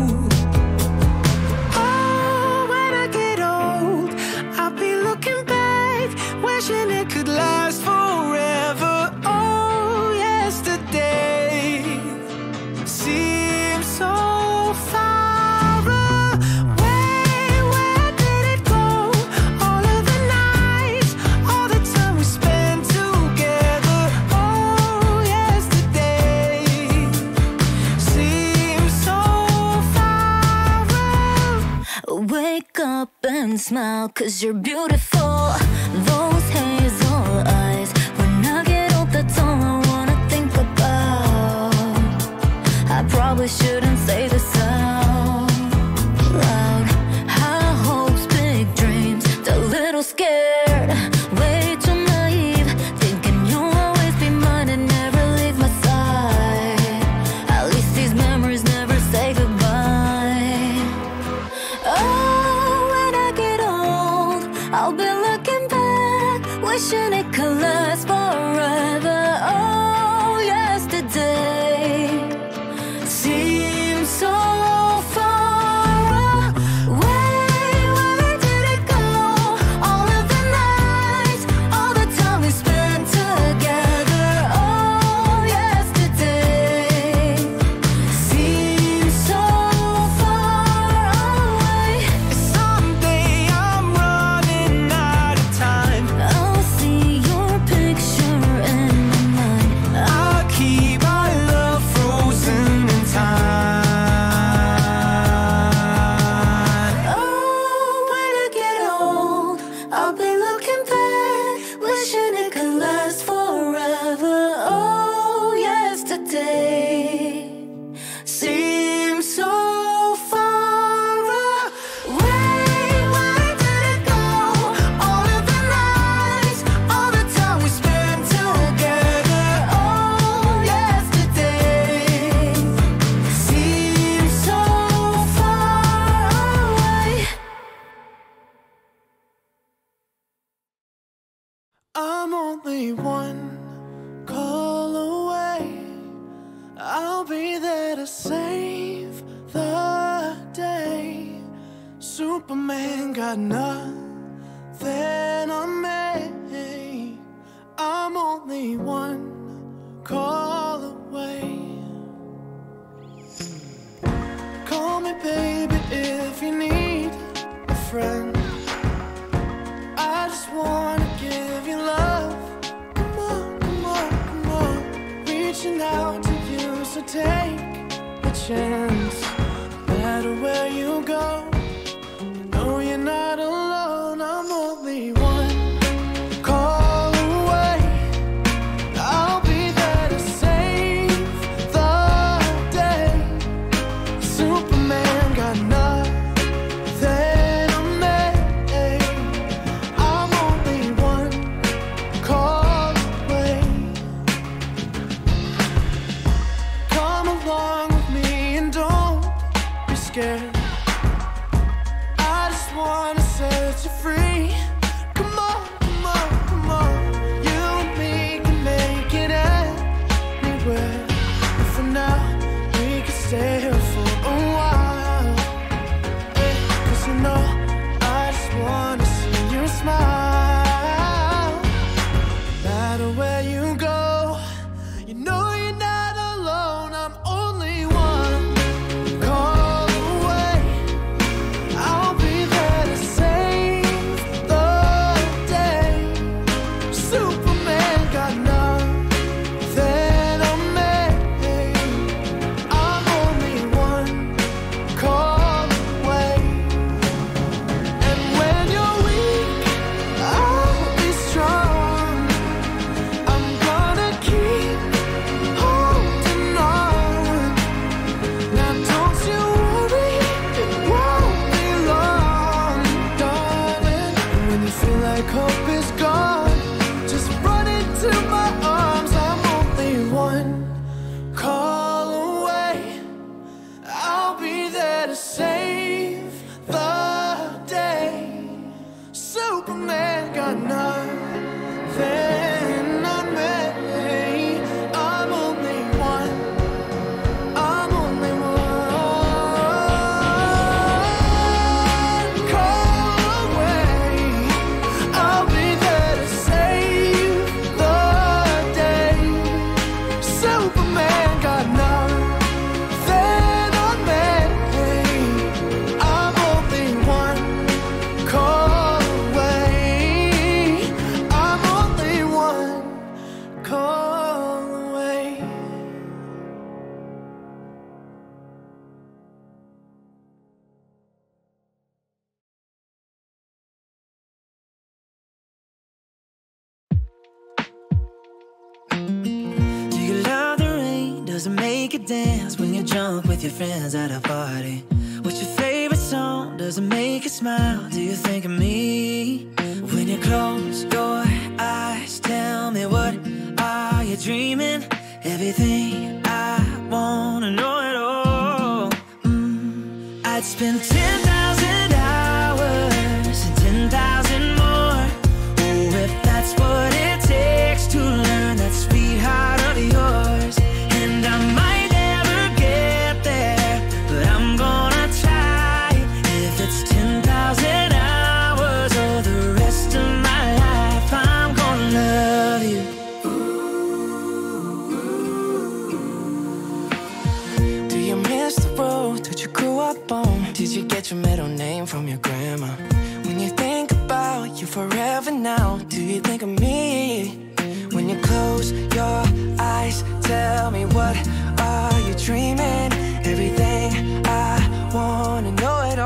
Oh, when I get old, I'll be looking back, wishing it could last forever. Oh, yesterday seems so far away. Where did it go? All of the nights, all the time we spent together. Oh, yesterday seems so far away. Wake up and smile, 'cause you're beautiful. Those hazel eyes. When I get old, that's all I wanna think about. I probably shouldn't say this out loud. High hopes, big dreams, a little scared, way too naive, thinking you'll always be mine and never leave my side. At least these memories never say goodbye. Oh, when I get old, I'll be looking back, wishing it could last forever. Oh, yesterday seems only one call away. I'll be there to save the day. Superman got nothing on me. I'm only one call away. Call me baby if you need a friend. I just wanna give you love. Come on, come on, come on. Reaching out to you, so take a chance. No matter where you go, no, you're not alone. I'm only one call away. I'll be there to save the day. Superman got nothing on me. I'm only one call away. Come along with me and don't be scared. I just wanna set you free. Come on, come on, come on. You and me can make it anywhere. And for now, we can stay here for a while. Yeah, 'cause you know, I just wanna see you smile. No matter where you go, you know you're not alone. I'm only one call away. I'll be there to save the day. Superman got nothing on me. I'm only one call away. And when you're weak, I'll be strong. I'm gonna keep holding on. Now don't you worry, it won't be long, darling. And when you feel like hope is gone, just run into my arms. I'm only one call away. I'll be there to save the day. Superman got nothing on me. I'm only one. I'm only one call away. I'll be there to save the day. Superman got nothing on me. I'm only one call away. I'm only one call away. Do you love the rain? Does it make you dance when you're drunk with your friends at a party? What's your favorite song? Does it make you smile? Do you think of me? When you close your eyes, tell me, what are you dreaming? Everything I wanna know it all. Mm, I'd spend ten thousand hours and ten thousand more. Oh, if that's what it takes to learn that sweetheart of yours. And I might never get there, but I'm gonna try. If it's ten thousand hours or the rest of my life, I'm gonna love you. Do you miss the road that you grew up on? Did you get your middle name from your grandma? When you think about you forever now, do you think of me? When you close your eyes, tell me, what are you dreaming? Everything I wanna know it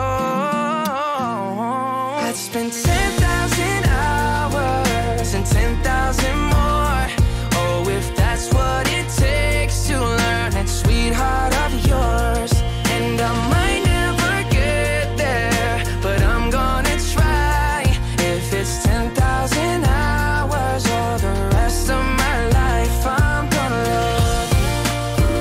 all. I'd spend ten thousand hours and ten thousand more. Oh, if that's what it takes to learn that sweetheart of yours. And I might never get there, but I'm gonna try. If it's ten thousand hours or the rest of my life, I'm gonna love you.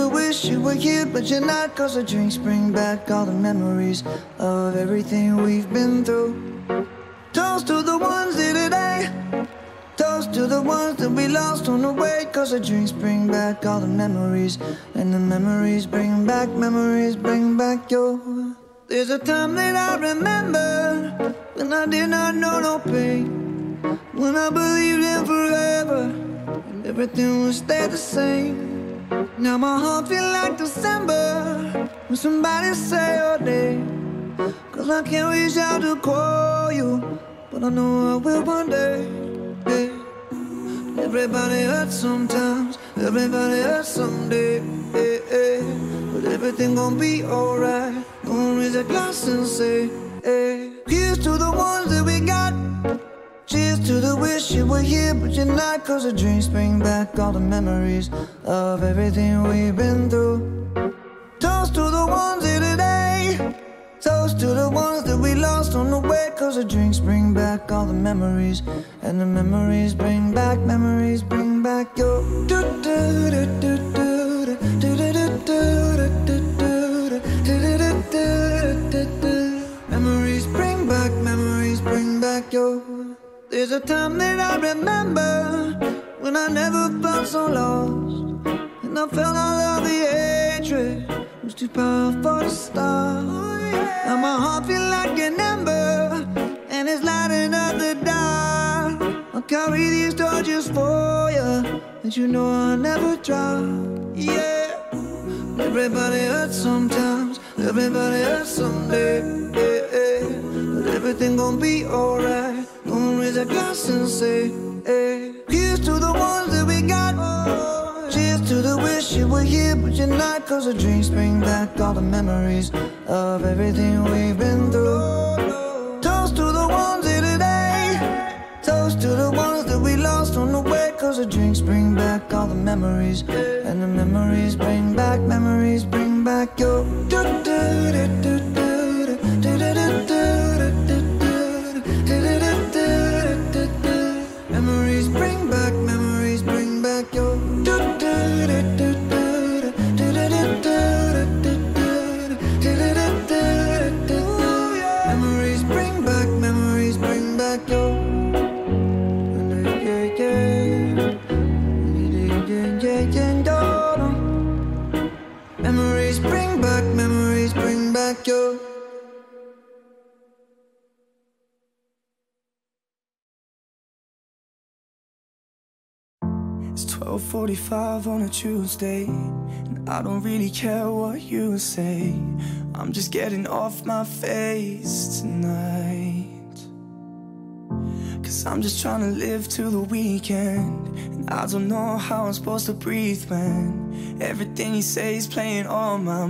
the wish you were here, but you're not. Cause the drinks bring back all the memories of everything we've been through. Toast to the ones here today. Toast to the ones that we lost on the way. Cause the drinks bring back all the memories, and the memories bring back, memories bring back your. There's a time that I remember when I did not know no pain, when I believed in forever and everything would stay the same. Now my heart feel like December when somebody say your name. Cause I can't reach out to call you, but I know I will one day. Hey. Everybody hurts sometimes, everybody hurts someday. Hey, hey. But everything gon' be alright. Gonna raise a glass and say, hey. Here's to the ones that we got. Cheers to the wish you were here, but you're not. Cause the drinks bring back all the memories of everything we've been through. Toast to the ones here today. Toast to the ones that we lost on the way. Cause the drinks bring back all the memories, and the memories bring back, memories bring back your. Memories bring back, memories bring back your. There's a time that I remember when I never felt so lost, and I felt all of the hatred was too powerful to stop. Now my heart feel like an ember, and it's lighting up the dark. I'll carry these torches for you, that you know I'll never drop. Yeah. Everybody hurts sometimes, everybody hurts someday. Yeah, yeah. But everything gon' be alright. Gonna raise a glass and say, hey. Here's to the ones that we got. Cheers to the wish you were here, but you're not. Cause the drinks bring back all the memories of everything we've been through. Toast to the ones here today. Toast to the ones that we lost on the way. Cause the drinks bring back all the memories, and the memories bring back, memories bring back your. Memories bring back, memories bring back your. Memories bring back, memories bring back your. Memories bring back, memories bring back your. It's twelve forty-five on a Tuesday, and I don't really care what you say. I'm just getting off my face tonight, cause I'm just trying to live till the weekend, and I don't know how I'm supposed to breathe when everything you say is playing on my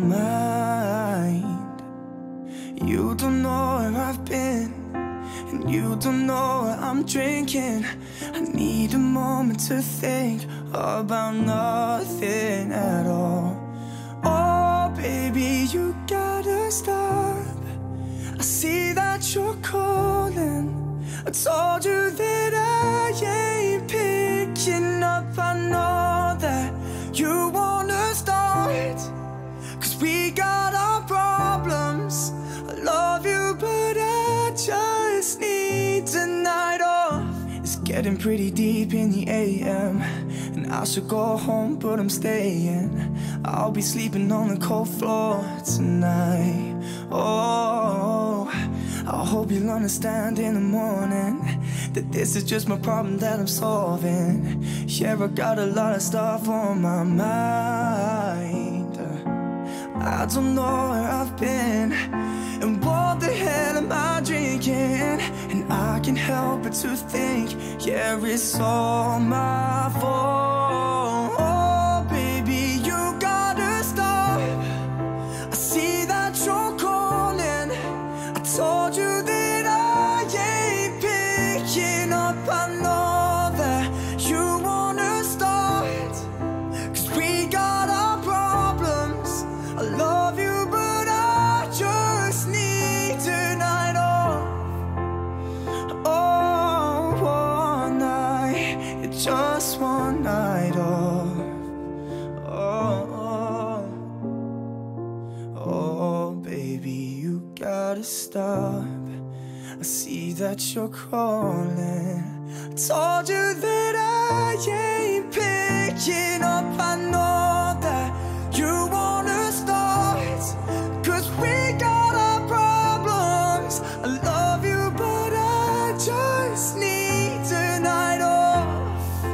mind. You don't know where I've been, and you don't know what I'm drinking. I need a moment to think about nothing at all. Oh baby, you gotta stop. I see that you're calling. I told you that I ain't picking up. I know that you wanna start, cause we got our problems. I love you, but I just need a night off. It's getting pretty deep in the A M, and I should go home, but I'm staying. I'll be sleeping on the cold floor tonight. Oh, I hope you'll understand in the morning that this is just my problem that I'm solving. Yeah, I got a lot of stuff on my mind. I don't know where I've been, and what the hell am I drinking? And I can't help but to think, yeah, it's all my fault. Oh, baby, you gotta stop. I see that you're calling. I told you that I ain't picking up. I know that you wanna start, cause we got our problems. I love you, but I just need a night off. Oh, one night, just one night. gotta stop. I see that you're crawling. I told you that I ain't picking up. I know that you wanna start, cause we got our problems. I love you, but I just need a night off.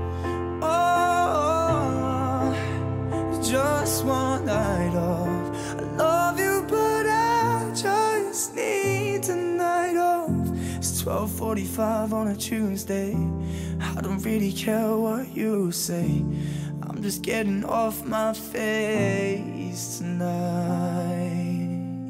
Oh, just one night off. I love you, but I just need a night off. It's twelve forty-five on a Tuesday. I don't really care what you say. I'm just getting off my face tonight.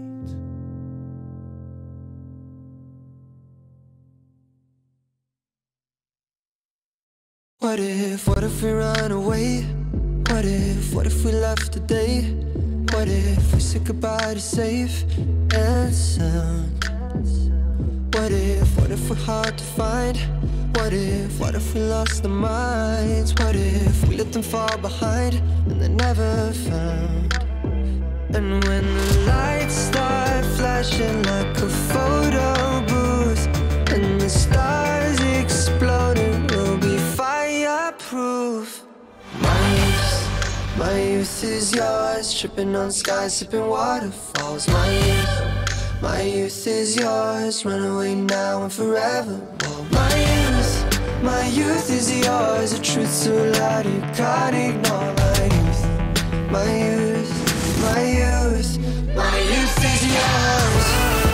What if, what if we run away? What if, what if we left today? What if we said goodbye to safe and sound? What if, what if we're hard to find? What if, what if we lost our minds? What if we let them fall behind and they're never found? And when the lights start flashing like a photo booth and the stars exploding, we'll be fireproof. My youth, my youth is yours, tripping on skies, sipping waterfalls. My youth, my youth is yours, run away now and forevermore. My youth, my youth is yours, a truth so loud you can't ignore. My youth, my youth, my youth, my youth is yours.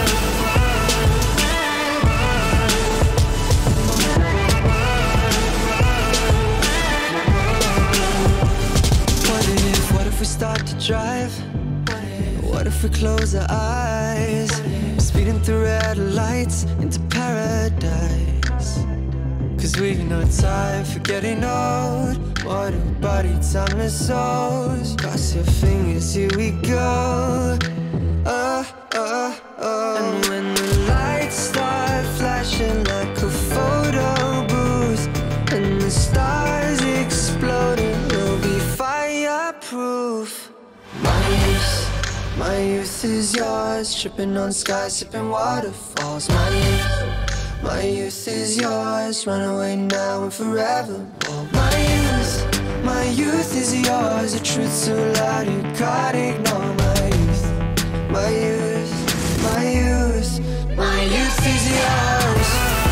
What if, what if we start to drive? What if we close our eyes? Speeding through red lights into paradise. Cause we've no time for getting old. What a body, timeless souls. Cross your fingers, here we go. Oh, oh, oh. And when the lights start flashing like a photo booth and the stars exploding, we'll be fireproof. My youth, my youth is yours, tripping on skies, sipping waterfalls. My youth, my youth is yours, run away now and forevermore. My youth, my youth is yours, a truth so loud you can't ignore. My youth, my youth, my youth, my youth is yours.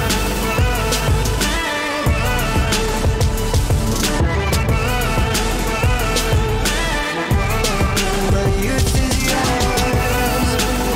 My youth is yours.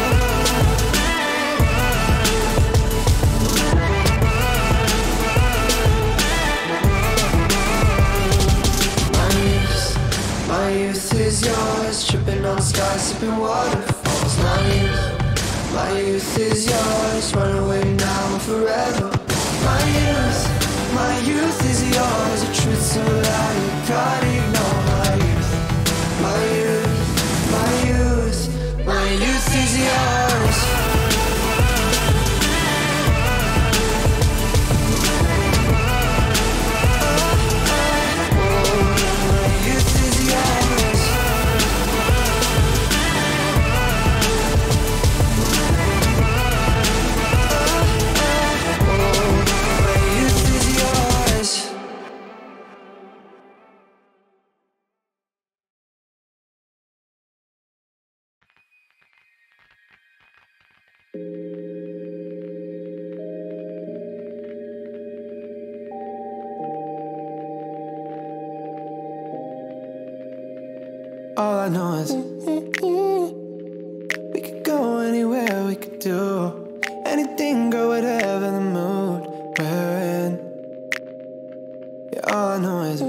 My youth, my youth is yours, tripping on skies, sipping waterfalls. My youth, my youth is yours, run away now and forever. My youth, my youth is yours, a truth so loud you can't ignore. My youth, my youth, my youth, my youth is yours. My youth is yours. My youth is yours. All I know is we could go anywhere, we could do anything, girl, whatever the mood we're in. Yeah, all I know is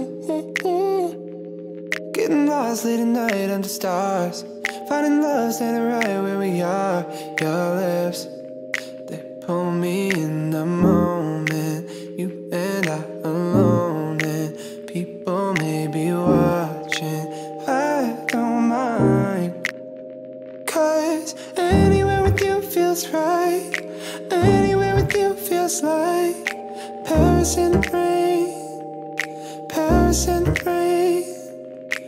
getting lost late at night under stars, finding love standing right where we are. Your lips, they pull me in the moment, you and I alone, and people may be watching. I don't mind, 'cause anywhere with you feels right. Anywhere with you feels like Paris in the rain, Paris in the rain.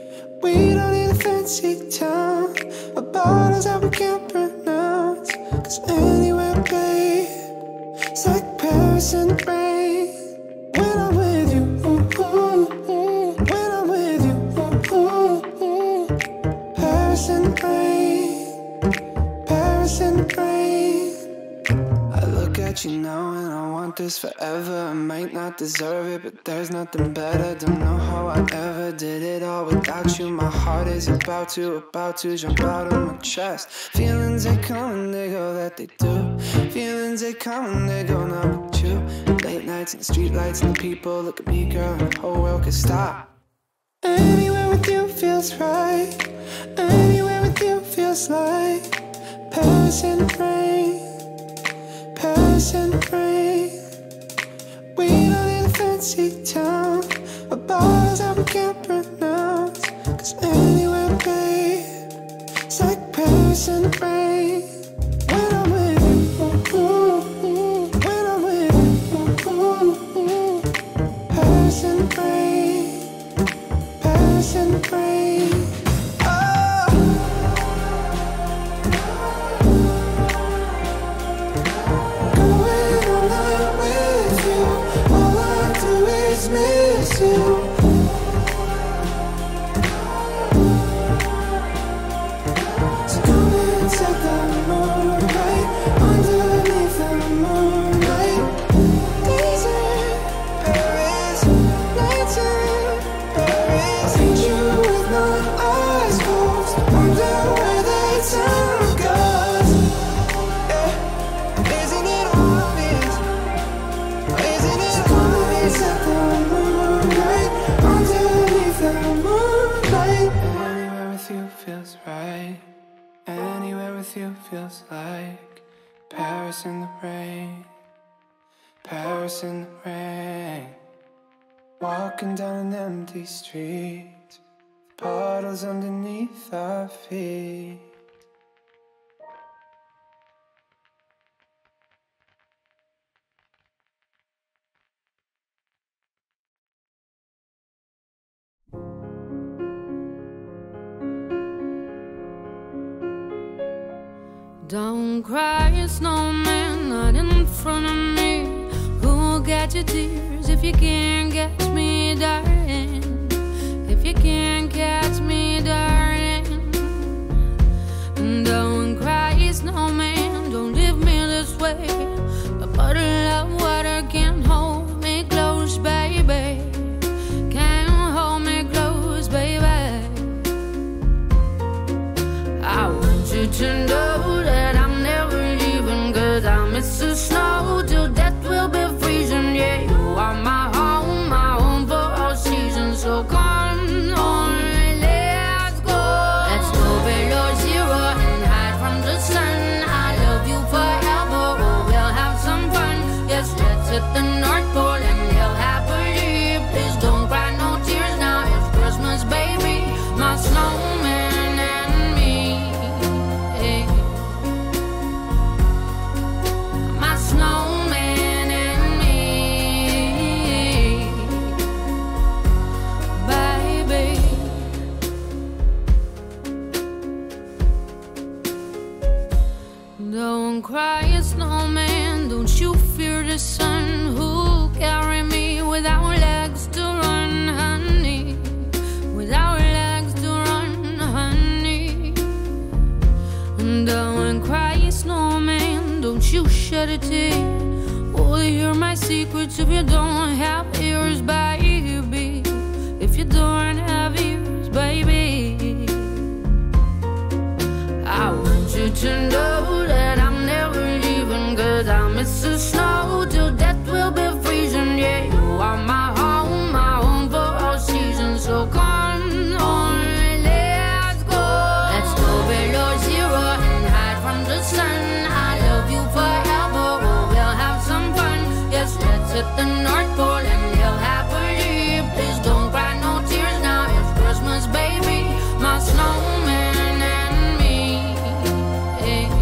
We don't need a fancy town or bottles that we can't pronounce, 'cause 'Cause anywhere, babe, it's like Paris in the rain. When I'm with you, ooh, ooh, ooh. When I'm with you, ooh, ooh, ooh. Paris in the rain, Paris in the rain. I look at you now and I want this forever. I might not deserve it, but there's nothing better. Don't know how I ever did it all without you. My heart is about to, about to jump out of my chest. Feelings, they come and they go, that they do. Feelings, they come and they go, not with you. Late nights and the street lights and the people look at me, girl, and the whole world could stop. Anywhere with you feels right. Anywhere with you feels like Paris in the rain, Paris in the rain. We don't need a fancy town or bars that we can't pronounce. 'Cause anywhere, babe, it's like Paris in the rain. When I'm with you, ooh, ooh, ooh. When I'm with you, ooh, ooh, ooh. Paris in the rain, Paris in the rain. Miss you. So come and set the moonlight underneath the moonlight. Days in Paris, nights in Paris. Paint you with my eyes closed. Wonder where the time goes. Yeah, isn't it obvious? Isn't it obvious that the moonlight underneath the moonlight? Anywhere with you feels right. Anywhere with you feels like Paris in the rain, Paris in the rain. Walking down an empty street, puddles underneath our feet. Don't cry, snowman, not in front of me. Who'll get your tears if you can't catch me, darling? If you can't catch me, darling. Don't cry, snowman, don't leave me this way. A bottle of water can't hold me close, baby. Can't hold me close, baby. I want you to know that I'm never leaving, 'cause I miss the snow till death will be freezing. Yeah, you are my home, my home for all seasons. So come on, let's go. Let's go below zero and hide from the sun. I love you forever, oh, we'll have some fun. Yes, let's hit the North Pole and live happily. Please don't cry no tears now, it's Christmas, baby. My snowman and me. My snowman and me, baby. Don't cry, snowman, don't you fear the sun. Who'll carry me without legs to run, honey? Without legs to run, honey. Don't cry, snowman, don't you shed a tear. Oh, hear my secrets if you don't have ears, baby. If you don't have ears, baby. I want you to know that I'm never leaving, 'cause I miss the snow till death will be freezing. Yeah, you are my home, my home for all seasons. So come on, let's go. Let's go below zero and hide from the sun. I love you forever, oh, we'll have some fun. Yes, let's hit the North Pole and live happily. Please don't cry no tears now, it's Christmas, baby. My snowman and me. Hey.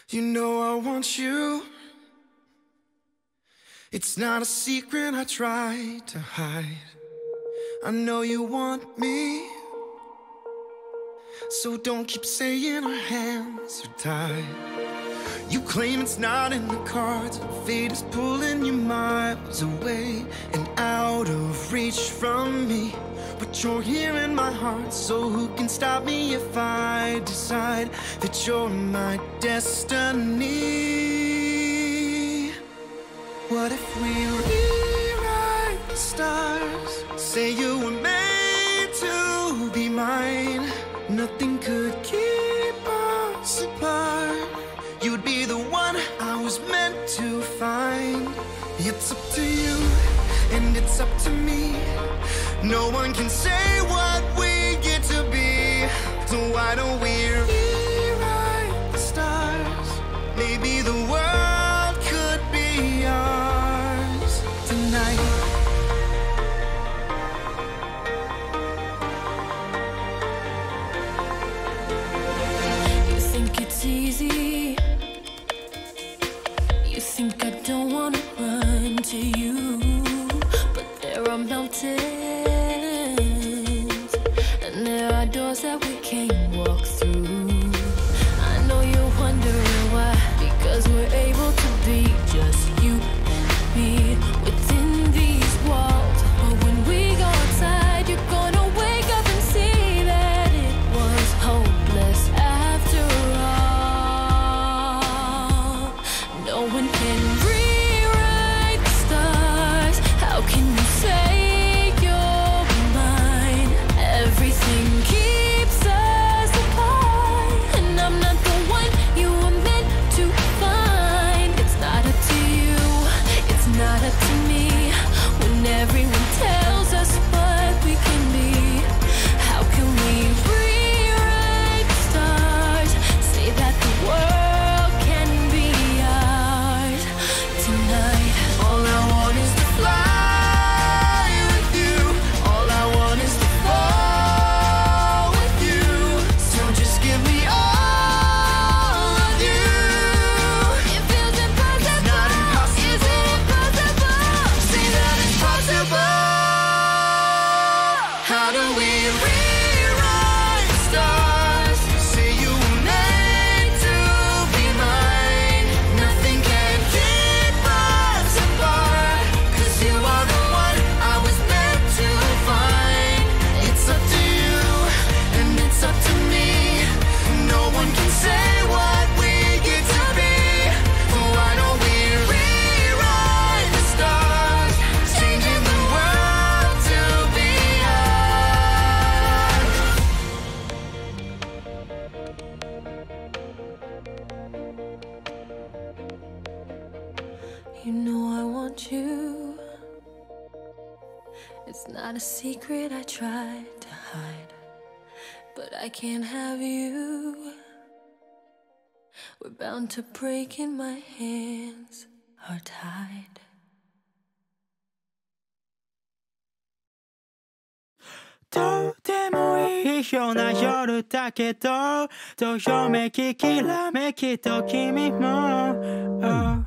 You know I want you. It's not a secret I try to hide. I know you want me, so don't keep saying our hands are tied. You claim it's not in the cards, fate is pulling you miles away and out of reach from me. But you're here in my heart, so who can stop me if I decide that you're my destiny? What if we rewrite the stars? Say you were made to be mine. Nothing could keep us apart. You'd be the one I was meant to find. It's up to you, and it's up to me. No one can say what we get to be. So why don't we rewrite the stars? Maybe the world could be ours tonight. You think it's easy? You think I don't wanna run to you? But there are mountains, and there are doors that we can't walk through. I know you're wondering why, because we're able to be just you and me within these walls. But when we go outside, you're gonna wake up and see that it was hopeless after all. No one can rewrite the stars. How can you say you're mine? Everything keeps us apart, and I'm not the one you were meant to find. It's not up to you, it's not up to me. When everyone tells us what we can be, how can we rewrite the stars? Say that the world can be ours tonight. All I want is to fly with you. All I want is to fall with you. So just give me all of you. It feels impossible. Not impossible. Is it impossible? Say that it's possible. How do we rewrite the stars? Say you were made to be mine. Nothing can keep us apart, 'cause you are the one I was meant to find. It's up to you, and it's up to me. No one can say what we get to be. Why don't we rewrite the stars? Changing the world to be ours. You know I want you. It's not a secret I tried to hide, but I can't have you. We're bound to break and my hands are tied. どうでもいいような夜だけど、どよめききらめきと君も、oh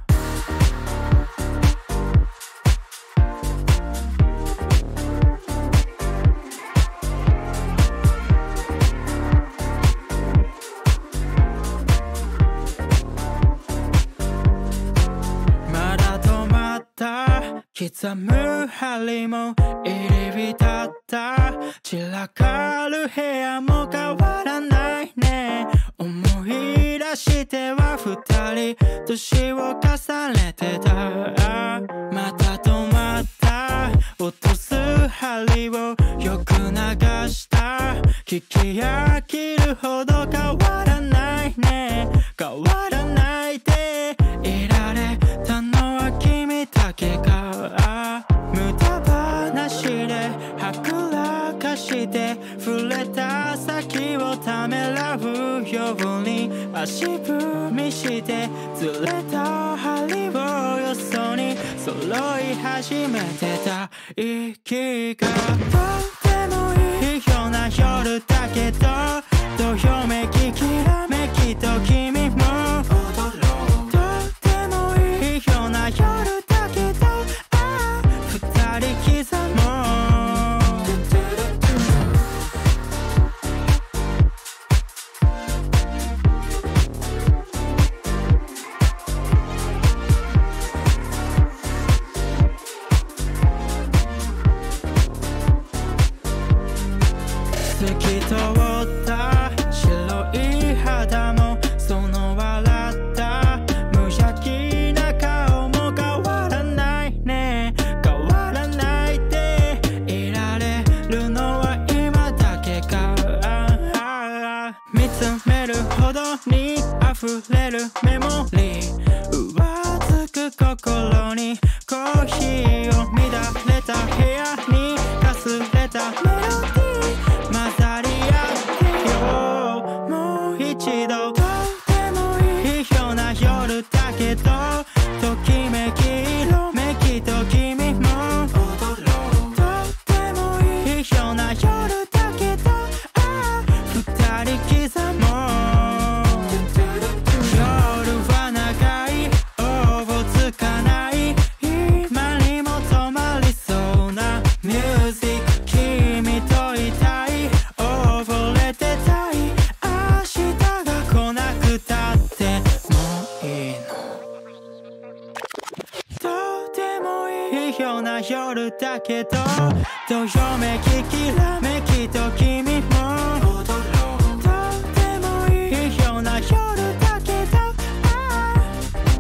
刻む針も入り浸った散らかる部屋も変わらないね思い出しては二人年を重ねてたまた止まった落とす針をよく流した聞き飽きるほど変わらないね変わらないでいられたのは君だけか無駄話ではぐらかして触れた先をためらうように足踏みしてずれた針をよそに揃い始めてた息がどうでもいいような夜だけどどよめききらめきと君も踊った白い肌もその笑った無邪気な顔も変わらないね変わらないでいられるのは今だけか見つめるほどに溢れるメモリー上つく心にコーヒーを乱れた部屋にかすれたメロディー混ざり合ってよもう一度とてもいいような夜だけどときめき色めきと君も踊ろうとてもいいような夜だけどああ二人刻もう夜は長いおぼつかない今にも止まりそうなミュージック君といたい溺れてたい明日が来なくたってもういいのとてもいいような夜だけどどよめききらめきと君も踊ろうとてもいいような夜だけどああ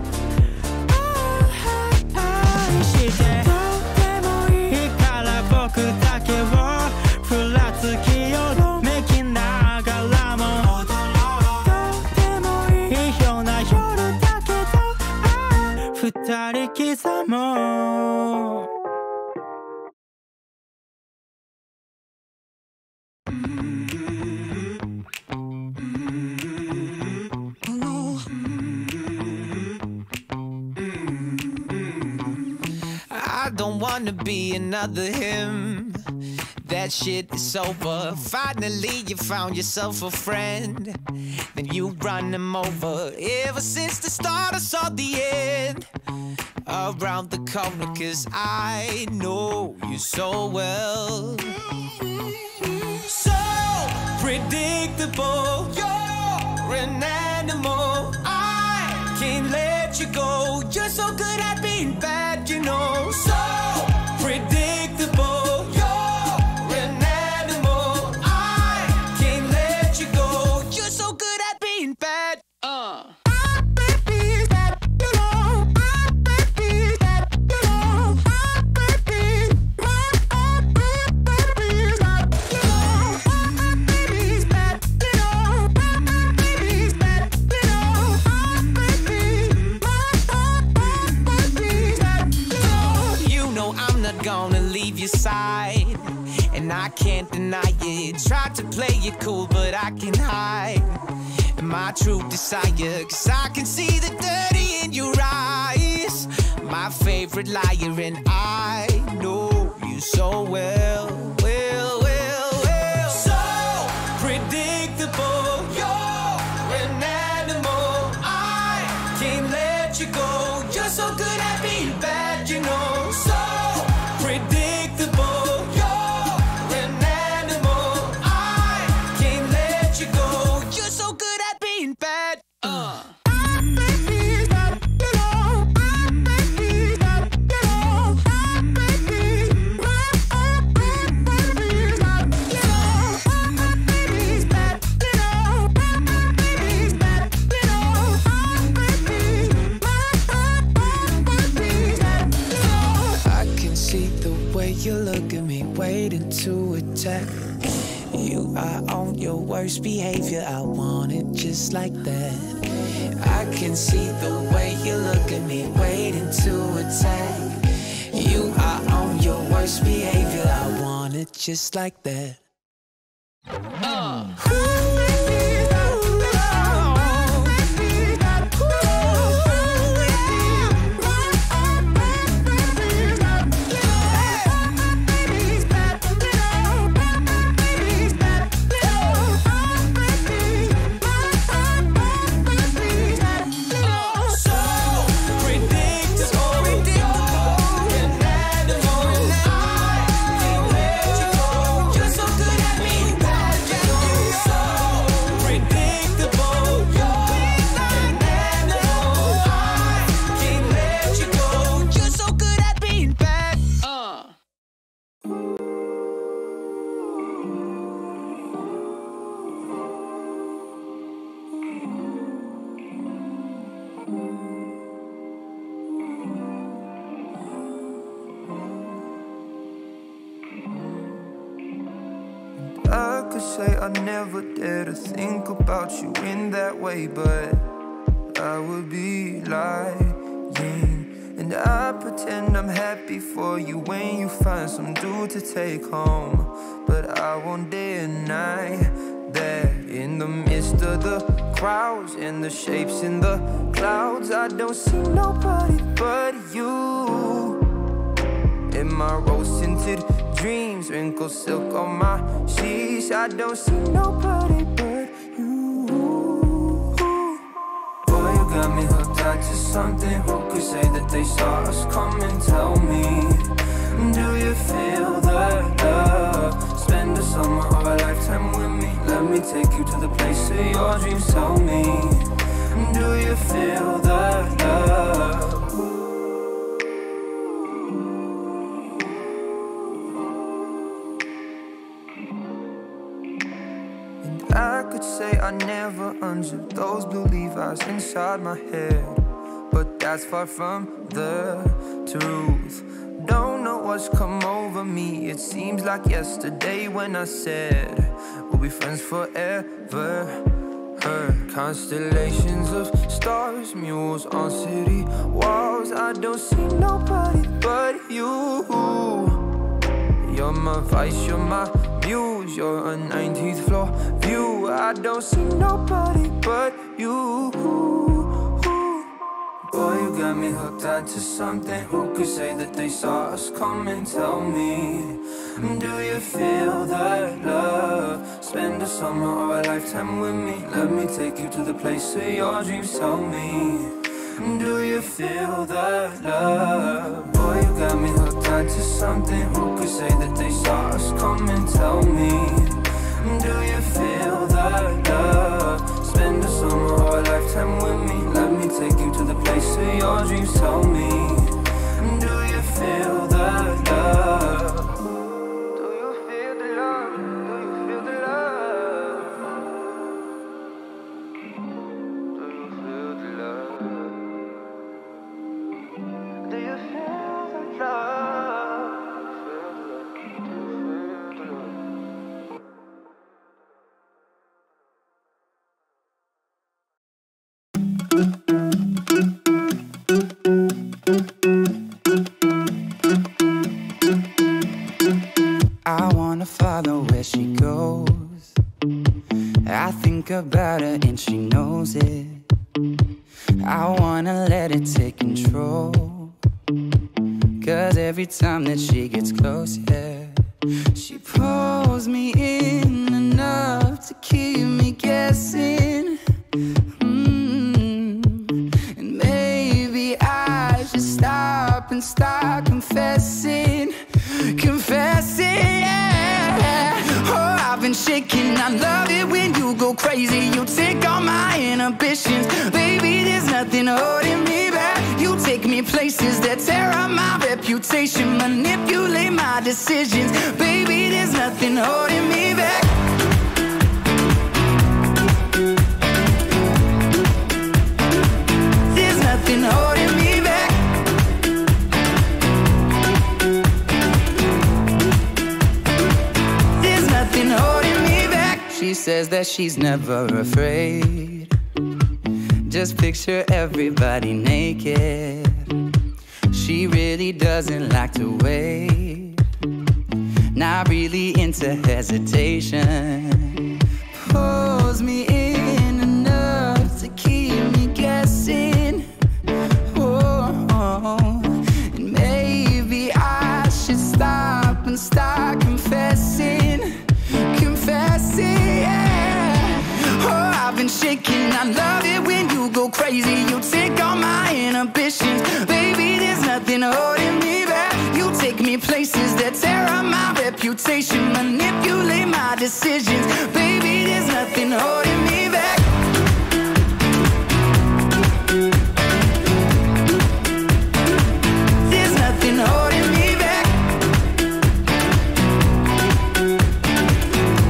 愛してとてもいいから僕だけをふらつきよめきながらも踊ろうとてもいいような夜だけどああ二人刻もう I don't wanna be another him. That shit is over. Finally you found yourself a friend. Then you run him over. Ever since the start I saw the end around the corner, cause I know you so well. So predictable, you're an animal. I can't let you go. You're so good at being bad, you know. So predictable, you're an animal. I can't let you go. You're so good at being bad. Uh. Gonna leave your side, and I can't deny it. Tried to play it cool, but I can hide my true desire, cause I can see the dirty in your eyes. My favorite liar, and I know you so well, well, well, well. So predictable, you're an animal. I can't let you go. You're so good at being bad, you know. So predictable, you're an animal. I can't let you go. You're so good at being bad. Uh. You look at me, waiting to attack. You are on your worst behavior. I want it just like that. I can see the way you look at me, waiting to attack. You are on your worst behavior. I want it just like that. Uh. Yeah. could say I never dare to think about you in that way, but I would be lying. And I pretend I'm happy for you when you find some dude to take home. But I won't deny that in the midst of the crowds and the shapes in the clouds, I don't see nobody but you. In my rose-tinted dreams, wrinkled silk on my sheets, I don't see nobody but you. Boy, you got me hooked on to something. Who could say that they saw us coming? Tell me, do you feel the love? Spend a summer or a lifetime with me. Let me take you to the place of your dreams. Tell me, do you feel the love? I could say I never unzipped those blue Levi's inside my head, but that's far from the truth. Don't know what's come over me. It seems like yesterday when I said we'll be friends forever. Her constellations of stars, mules on city walls, I don't see nobody but you. You're my vice, you're my muse, you're a nineteenth floor view. I don't see nobody but you. Boy, you got me hooked on to something. Who could say that they saw us coming? Tell me, do you feel that love? Spend a summer or a lifetime with me. Let me take you to the place of your dreams. Tell me, do you feel that love? Boy, you got me hooked on to something. Who could say that they saw us coming? Tell me, do you feel that love? Spend a summer or a lifetime with me. Let me take you to the place of your dreams. Tell me, do you feel that love? Do you feel the love? Do you feel the love? Do you feel the love? Do you feel the love? Do you feel the love? I wanna follow where she goes. I think about her and she knows it. I wanna let it take control. Cause every time that she gets close, yeah, she pulls me in enough to keep me guessing. mm. And maybe I should stop and start confessing. Confessing, yeah. Oh, I've been shaking. I love it when you go crazy. You take all my inhibitions. Baby, there's nothing holding me back. You take me places that tear up my reputation, manipulate my decisions. Baby, there's nothing holding me back. There's nothing holding me back. There's nothing holding me back. She says that she's never afraid. Just picture everybody naked. She really doesn't like to wait. Not really into hesitation. Pulls me in enough to keep me guessing. Oh, oh. And maybe I should stop and start confessing. Confessing, yeah. Oh, I've been shaking. I love it when you go crazy. You take all my inhibitions. Baby, there's nothing holding me back. You take me places that tear up my reputation, manipulate my decisions. Baby, there's nothing holding me back. There's nothing holding me back.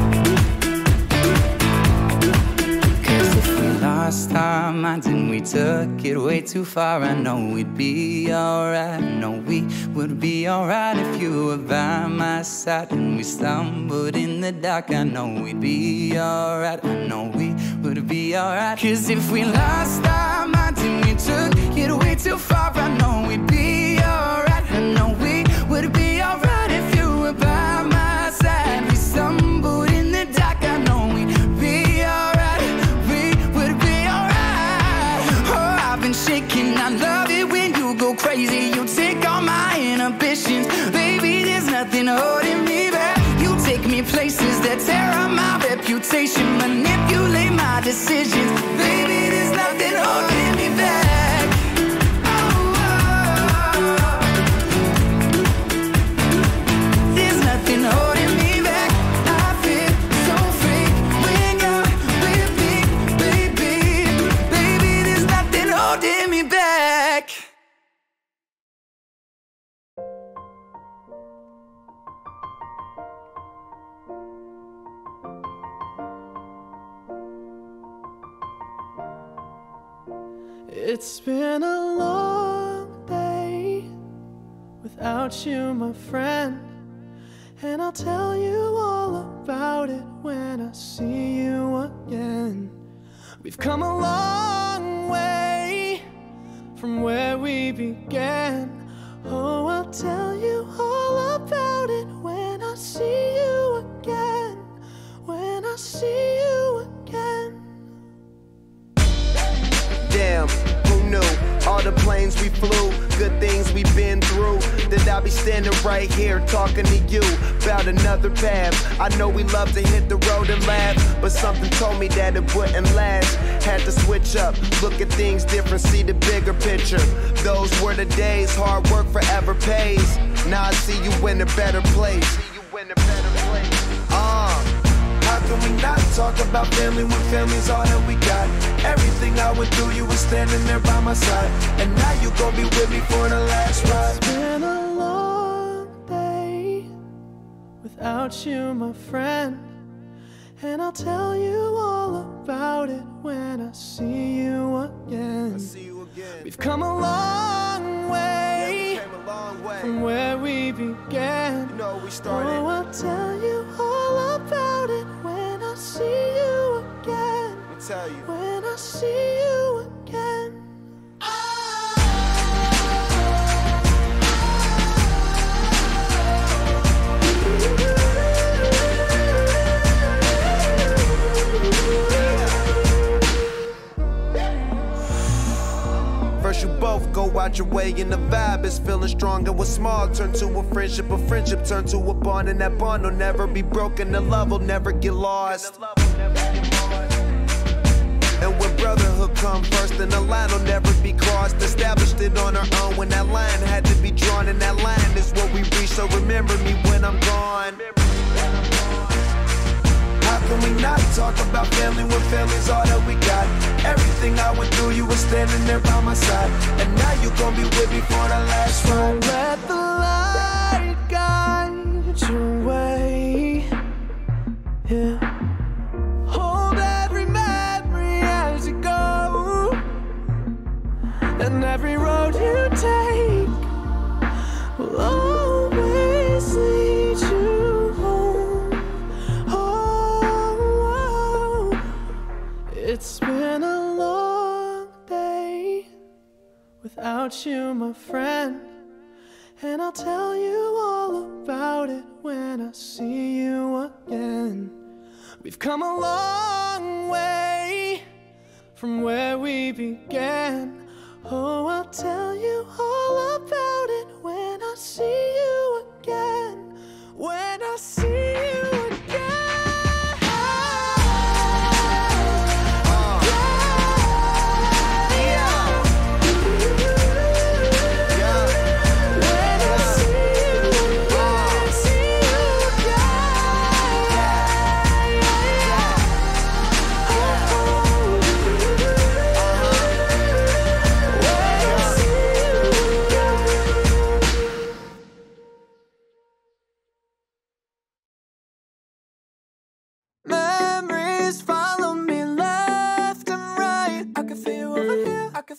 Cause if we lost our minds and we took took it way too far. I know we'd be alright. I know we would be alright if you were by my side. And we stumbled in the dark. I know we'd be alright. I know we would be alright. Cause if we lost our minds and we took it way too far, I know we'd be alright. I know we would be alright if you were by my side. We stumbled in the dark. I know we'd be alright. We would be alright. Oh, I've been shaking. I love it when you go crazy. You take all my inhibitions. Baby, there's nothing holding me back. You take me places that tear up my reputation, manipulate my decisions. Baby, there's nothing holding me back. Oh, oh. There's nothing holding me back. I feel so free when you're with me, baby. Baby, there's nothing holding me back. It's been a long day without you, my friend, and I'll tell you all about it when I see you again. We've come a long way from where we began. Oh, I'll tell you all about it when I see you again. When I see you again. Damn, who knew? All the planes we flew, good things we've been through, that I'll be standing right here talking to you about another path. I know we love to hit the road and laugh, but something told me that it wouldn't last. Had to switch up, look at things different, see the bigger picture. Those were the days, hard work forever pays. Now I see you in a better place. See you in a better place. Uh. How can we not talk about family when family's all that we got? Everything I went through, you were standing there by my side, and now you gon' be with me for the last ride. It's been a long day without you, my friend, and I'll tell you all about it when I see you again. I see you again. We've come a long way, yeah, we came a long way from where we began. You know we started. Oh, I'll tell you all about it when I see you again. I'll tell you. When I see you again. First you both go out your way and the vibe is feeling strong, and what's small turn to a friendship, a friendship turn to a bond, and that bond will never be broken, the love will never get lost. And when brotherhood come first, then the line will never be crossed. Established it on our own when that line had to be drawn, and that line is what we reach, so remember me when I'm gone. How can we not talk about family when family's all that we got? Everything I went through, you were standing there by my side, and now you gon' be with me for the last ride. Let the light guide your way. Yeah. Hold every memory as you go, and every road you take will always lead you home. Oh, it's been a long day without you, my friend, and I'll tell you all about it when I see you again. We've come a long way from where we began. Oh, I'll tell you all about it when I see you again. When I see you again.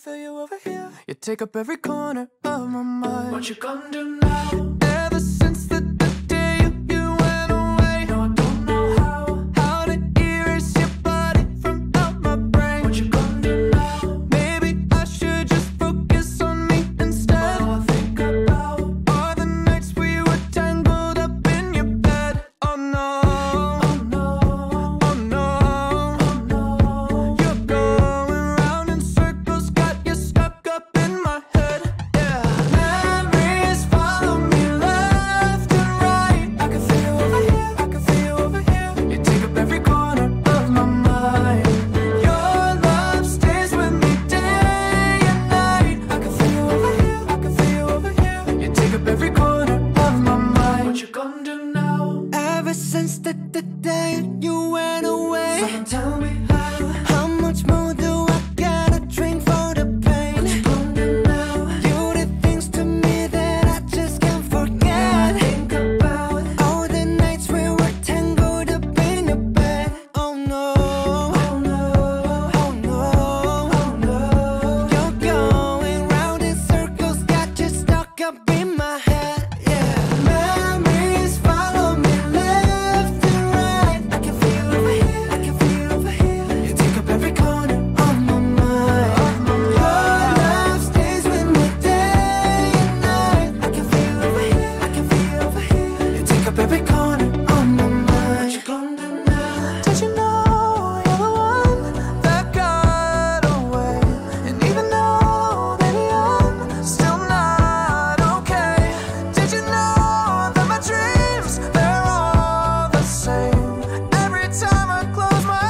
feel you over here. You take up every corner of my mind. What you gonna do now? Ever since the, the day you, you went away, No, I don't know how. how to erase your body from out my brain. What you gonna do now? Maybe I should just focus on me instead. All I think about. All the nights we were tangled up in your bed. Oh no, Oh no, oh no, oh no. you're going round in circles, got you stuck up in my head. Yeah, memories follow me left and right. I can feel you over here, I can feel you over here. You take up every corner of my mind. Your love stays with me day and night. I can feel you over here, I can feel you over here. You take up every corner of my mind. What you gonna do now? Ever since the, the day you went away, Someone tell me how. how much more do I gotta drink for the pain? What you gonna do now? You did things to me that I just can't forget. Think about. All the nights we were tangled up in your bed. Oh no, Oh no, oh no, oh no. you're going round in circles, got you stuck up in my head. Yeah, memories follow me left and right. I can feel you over here, I can feel you over here. You take up every corner of my mind. Your love stays with me day and night. I can feel you over here, I can feel you over here. You take up every corner of my What mind. you gonna do now? Did you know you're the one that got away? And even though, baby, I'm still not okay. Did you know that my dreams, they're all the same? Every time I close my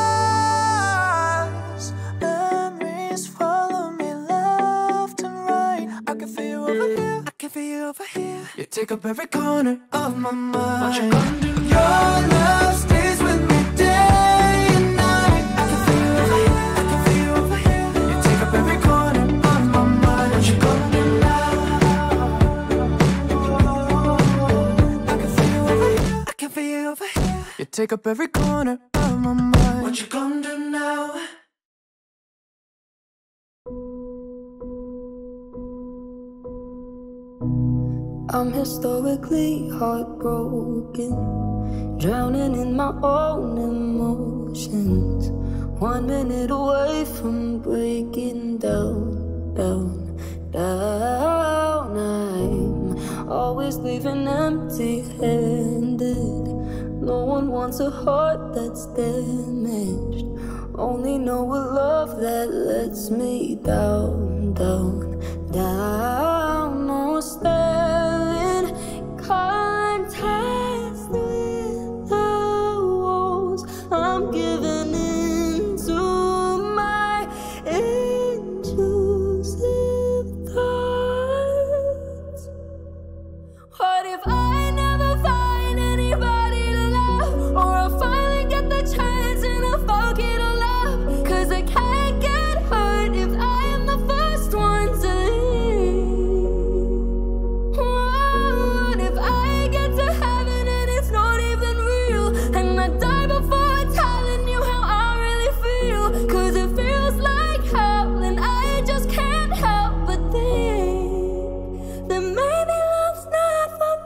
eyes, memories follow me left and right. I can feel you over here, I can feel you over here. You take up every corner of my mind. What you gonna do Your love stays with me day and night. I can feel you over here, I can feel you over here. You take up every corner of my mind. What you gonna do now? I can feel you over here, I can feel you over here. You take up every corner of my mind. what you gonna do now? I'm historically heartbroken, drowning in my own emotions. One minute away from breaking down, down, down. I'm always leaving empty-handed. No one wants a heart that's damaged. Only know a love that lets me down, down, down. No staring contest with the walls. I'm giving in to my intrusive thoughts. What if I never find anybody to love? Or I finally get the chance and I forget to love? Cause I can't get hurt if I am the first one to leave. What if I get to heaven and it's not even real? And I die before telling you how I really feel. Cause it feels like hell and I just can't help but think that maybe love's not for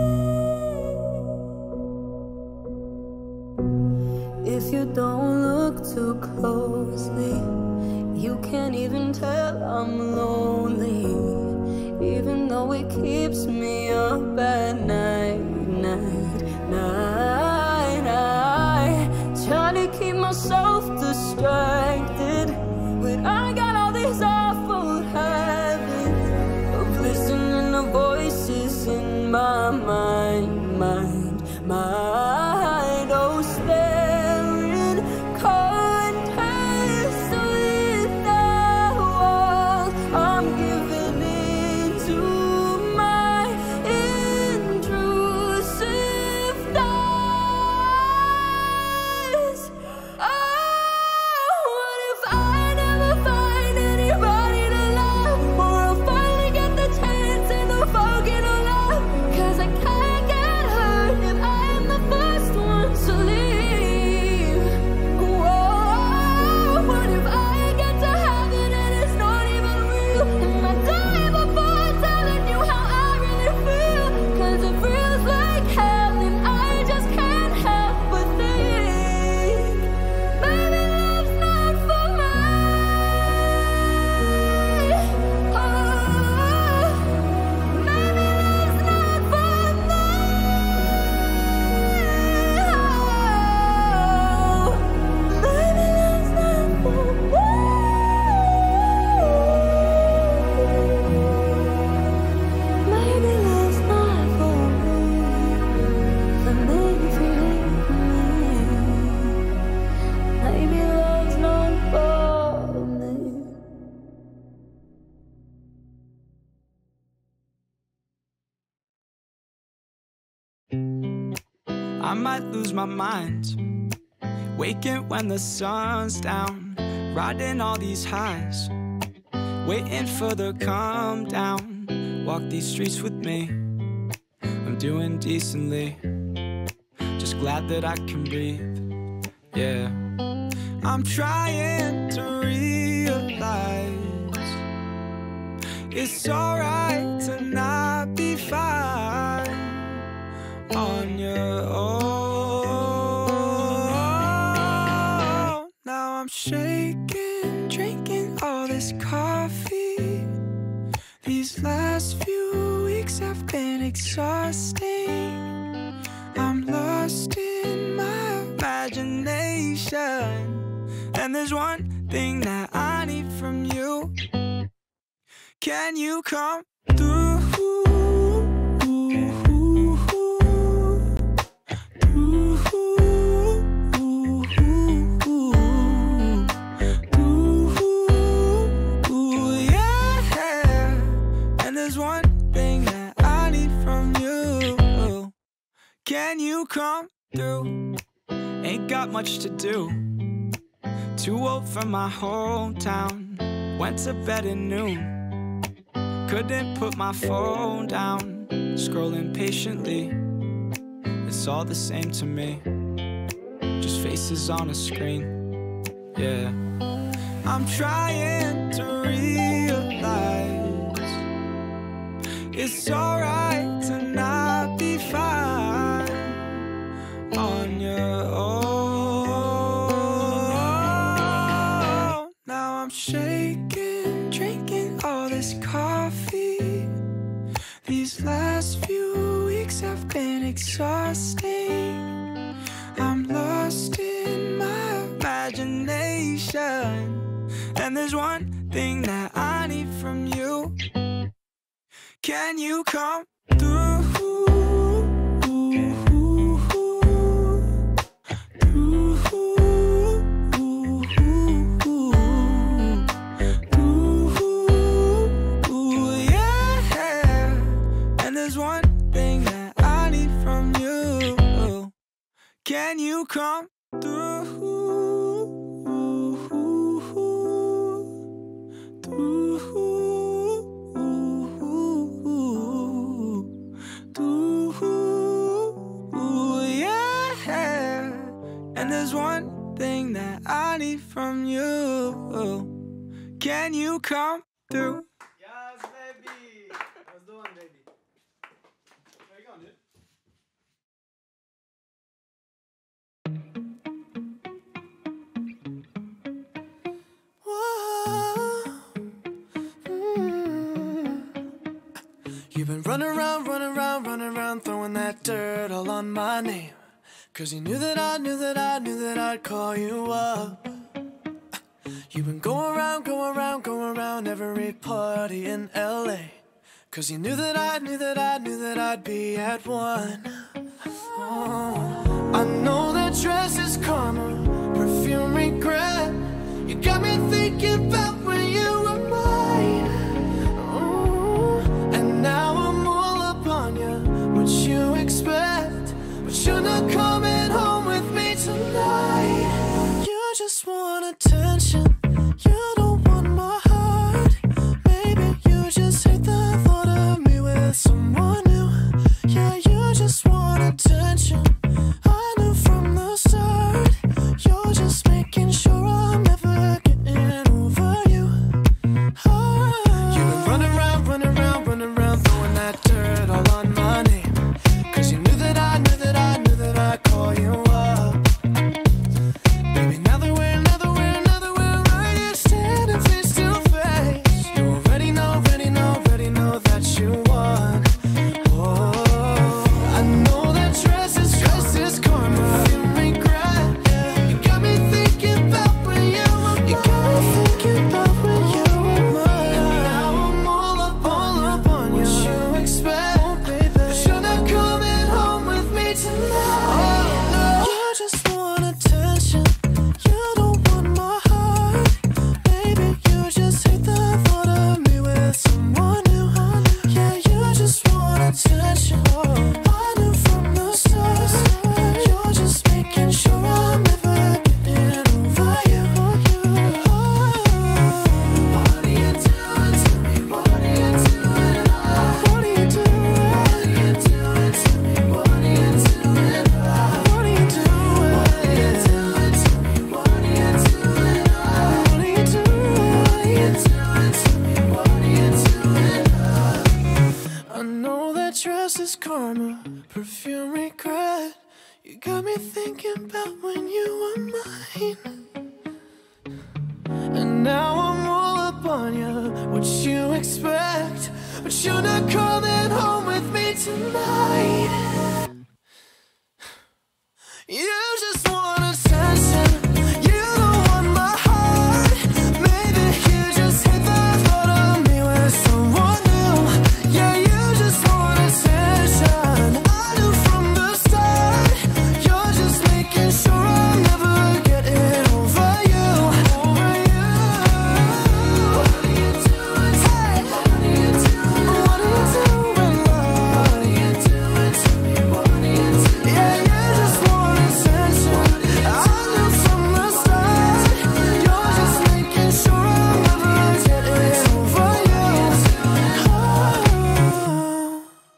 me. If you don't look too closely, you can't even tell I'm lonely. Even though it keeps me up at night, night, night. I try to keep myself distracted, but I got all these awful habits of listening to voices in my mind, mind, mind. Oh, staring contest with the wall. I'm giving in to my intrusive thoughts. Oh, what if I never find anybody to love? Or I'll finally get the chance and I'll forget to love? Cause I can't get hurt I might lose my mind. Waking when the sun's down, riding all these highs, waiting for the calm down. Walk these streets with me, I'm doing decently, just glad that I can breathe. Yeah, I'm trying to realize it's alright to not be fine on your own. Now I'm shaking, drinking all this coffee. These last few weeks have been exhausting. I'm lost in my imagination, and there's one thing that I need from you. Can you come through? Can you come through? Ain't got much to do. Too old for my hometown. Went to bed at noon. Couldn't put my phone down. Scrolling patiently. It's all the same to me. Just faces on a screen. Yeah. I'm trying to realize it's alright to not be fine on your own. Now I'm shaking, drinking all this coffee. These last few weeks have been exhausting. I'm lost in my imagination, and there's one thing that I need from you. Can you come through? Can you come through? Through, through, yeah. And there's one thing that I need from you. Can you come through? Yes, baby. Let's do it, baby. Where you going, dude? You've been running around, running around, running around, throwing that dirt all on my name. Cause you knew that I knew that I knew that I'd call you up. You've been going around, going around, going around every party in L A. Cause you knew that I knew that I knew that I'd be at one. Oh, I know that dress is karma, perfume regret. You got me thinking about when you were mine. Now I'm all up on you, what you expect. But you're not coming home with me tonight. You just want attention, you don't want my heart. Maybe you just hate the thought of me with someone new. Yeah, you just want attention, I knew from the start. You're just making sure I'm never getting over you. Oh. You've been running around, running around, running around, throwing that dirt all on my name. Cause you knew that I knew that I knew that I'd call you up. Baby, now that we're, now that we're, now Flowers, karma, perfume, regret. You got me thinking about when you were mine. And now I'm all up on you, what you expect. But you're not coming home with me tonight. You just want attention. You don't want my heart. Maybe you just hate the thought of me with someone new. Yeah, you just want attention. I knew from the start. You're just making sure I'll never get it over you. Over you. What are you doing? Hey, what are you doing? What are you doing, love? What are you doing to me? What are you doing? Yeah, you just want attention. I knew from the start. You're just making sure I'll never get it over you. Oh.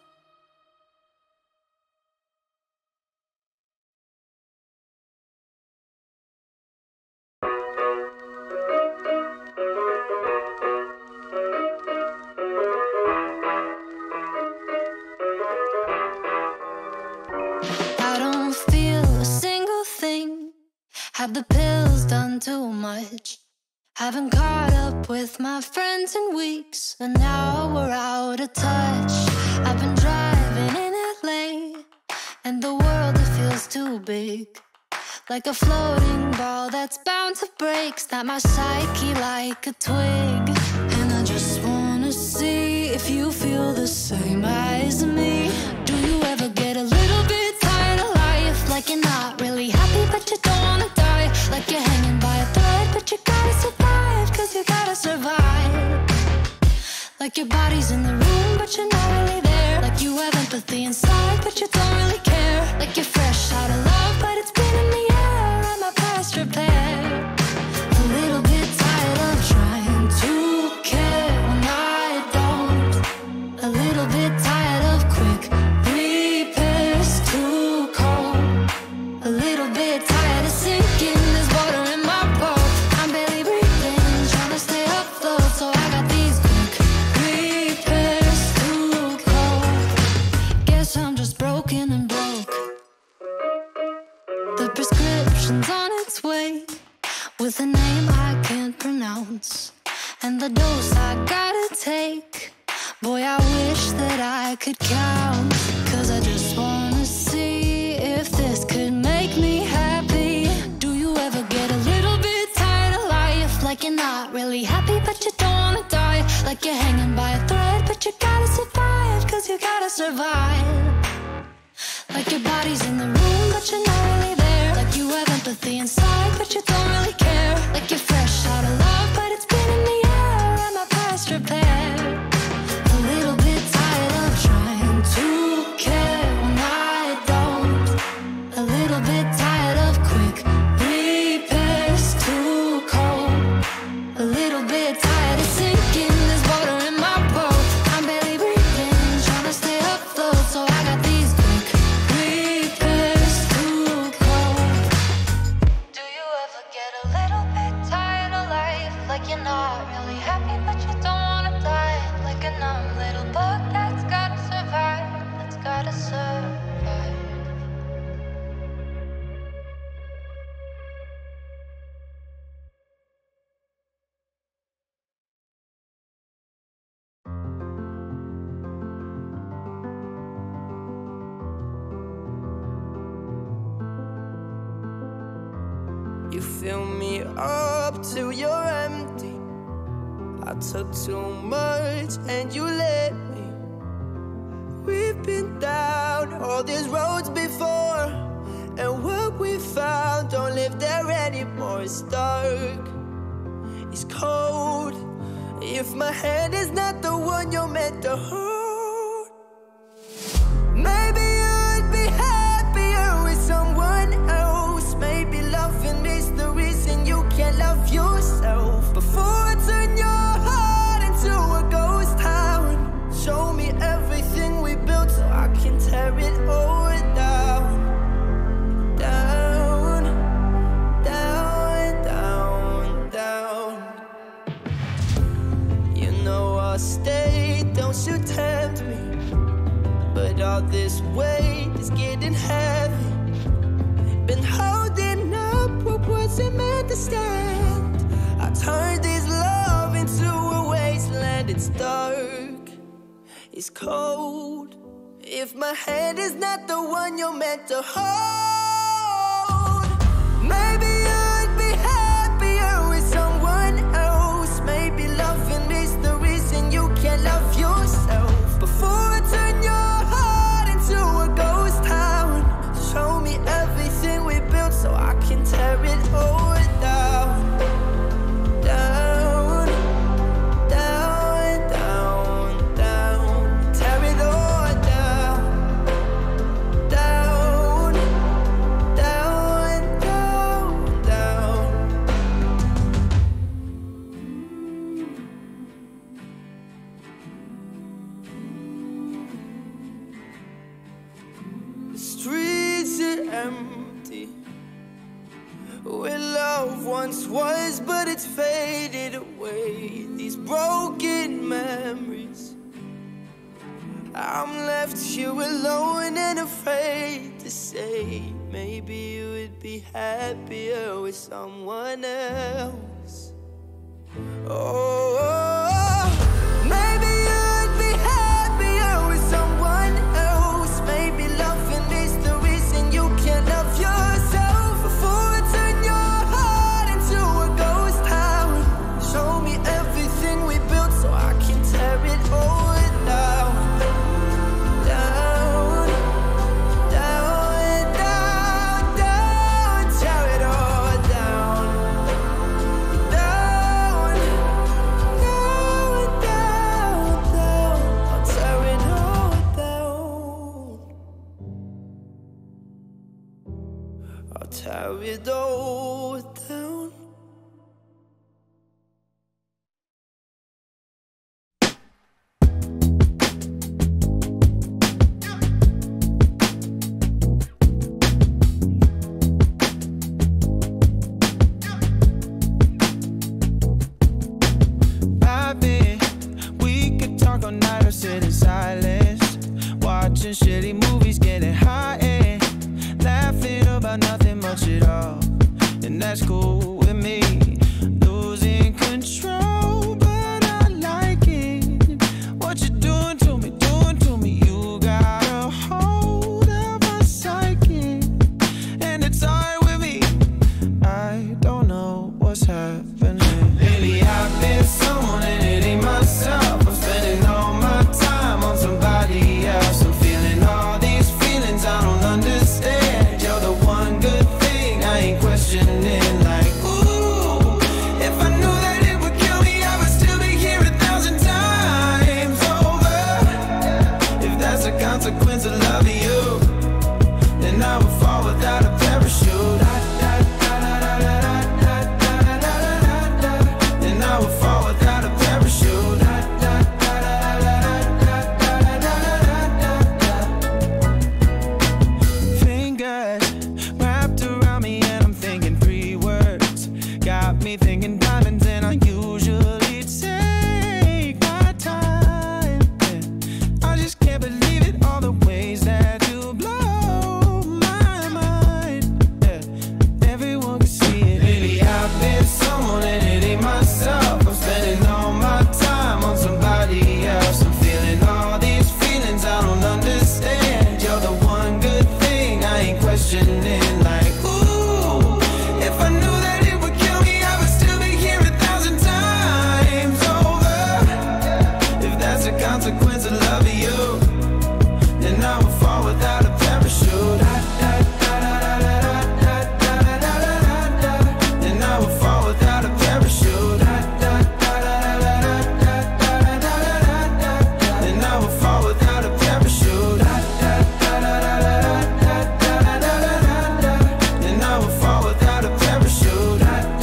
I don't feel a single thing. Have the pills done too much? Haven't caught up with my friends in weeks, and now we're out of touch. I've been driving in L A, and the world, it feels too big. Like a floating ball that's bound to break. Snap my psyche like a twig. And I just wanna see if you feel the same as me. Do you ever get a little bit tired of life? Like you're not really happy but you don't wanna die. Like you're hanging by a thread but you gotta survive, cause you gotta survive. Like your body's in the room but you're not really there. Like you have empathy inside but you don't really care. Like you're fresh out of love but it's been in the air and my past repair. A little bit tired of trying to care when I don't. A little bit tired of quick repairs, too cold. A little bit tired of sinking, there's water in my boat. I'm barely breathing, trying to stay afloat. So I got these quick repairs, too cold. Guess I'm just broken and broke. The prescription's on its way, with a name I can't pronounce, and the dose I gotta take. Boy, I wish that I could count, cause I just wanna see if this could make me happy. Do you ever get a little bit tired of life? Like you're not really happy but you don't wanna die. Like you're hanging by a thread but you gotta survive, cause you gotta survive. Like your body's in the room but you're not really there. Like you have empathy inside but you don't really care. Like you're fresh out of love but it's been in the air and my past repair. A little bit tired of trying to care when I don't. A little bit tired of quick repairs, too cold. A little bit tired of sinking, there's water in my boat. I'm barely breathing, trying to stay afloat. So I got these quick repairs, too cold. Do you ever get a little bit tired of life? Like you're not really happy but you don't wanna die. Like a numb little bug that's gotta survive, that's gotta survive. You fill me up till you're empty. I took too much and you let me. We've been down all these roads before, and what we found don't live there anymore. It's dark, it's cold. If my hand is not the one you're meant to hold, maybe I'd be happier with someone else. Maybe loving is the reason you can't love yourself. Before I turn your heart into a ghost town, show me everything we built so I can tear it all down. Down, down, down, down. You know I'll stay, don't you tell this weight is getting heavy. Been holding up what wasn't meant to stand. I turned this love into a wasteland. It's dark, it's cold. If my hand is not the one you're meant to hold, maybe you'd be happier with someone else. Maybe loving is the reason you can't love yourself. Before I turn your heart into a ghost town, show me everything we built so I can tear it all down. Down, down, down, down. Tear it all down. Down, down, down, down. The streets are empty where love once was, but it's faded away. These broken memories, I'm left here alone and afraid to say, maybe you would be happier with someone else. Oh, maybe you'd be happier with someone else. Maybe loving is the reason you can't love yourself. Before I turn your heart into a ghost town, show me everything we built so I can tear it all down. Down, down, down, down. Tear it all down. Down, down, down, down. I'll tear it all down. I'll tear it all down. Baby, we could talk all night or sit in silence, watching shitty movies, getting high and laughing about nothing much at all. And that's cool with me. Losing control, but I like it. What you doing to me, doing to me? You got a hold of my psyche, and it's alright with me. I don't know what's happening. Lately I've been someone and it ain't myself. I'm spending all my time on somebody else. I'm feeling all these feelings I don't understand. You're the one good thing I ain't questioning. Like, ooh, if I knew that it would kill me, I would still be here a thousand times over. If that's a consequence of loving you, then I would fall without a parachute. Then I would fall without a parachute. Fingers wrapped around me and I'm thinking three words. Got me thinking diamonds and I usually take my time. Yeah. I just can't believe it, all the ways that you blow my mind. Yeah. Everyone can see it. Lately I've been someone and it ain't myself. I'm spending all my time on somebody else. I'm feeling all these feelings I don't understand. You're the one good thing I ain't questioning. Like, ooh, if I knew that it would kill me, I would still be here a thousand times over. If that's a consequence of loving you, then I would fall without a parachute. Then I would fall without a parachute. Then I would fall without a parachute. Then I would fall without a parachute.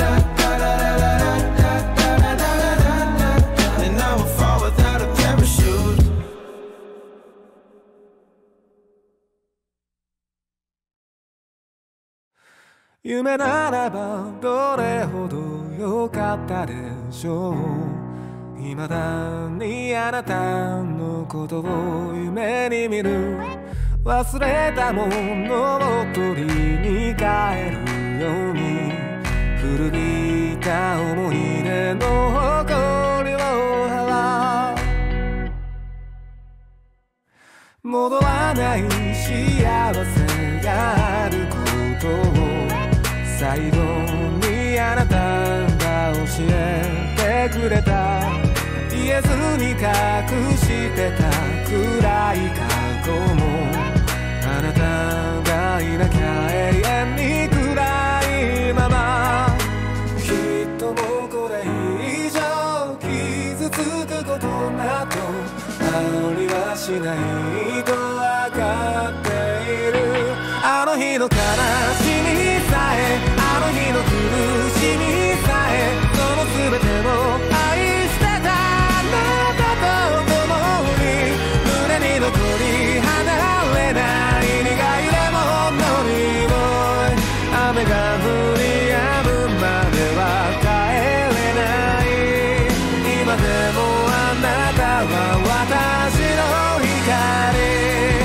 Then I would fall without a parachute. 夢ならばどれほど良かったでしょう。未だにあなたのことを夢に見る忘れたものを取りに帰るように古びた思い出の誇りを払う。戻らない幸せがあることを最後にあなたが教えてくれた。言えずに隠してた暗い過去もあなたがいなきゃ永遠に暗いまま。きっともうこれ以上傷つくことなどありはしないと分かっている。あの日の悲しみさえあの日の苦しみさえその全てを愛してたあなたと共に胸に残り離れない苦いレモンの匂い。雨が降り止むまでは帰れない。今でもあなたは私の光。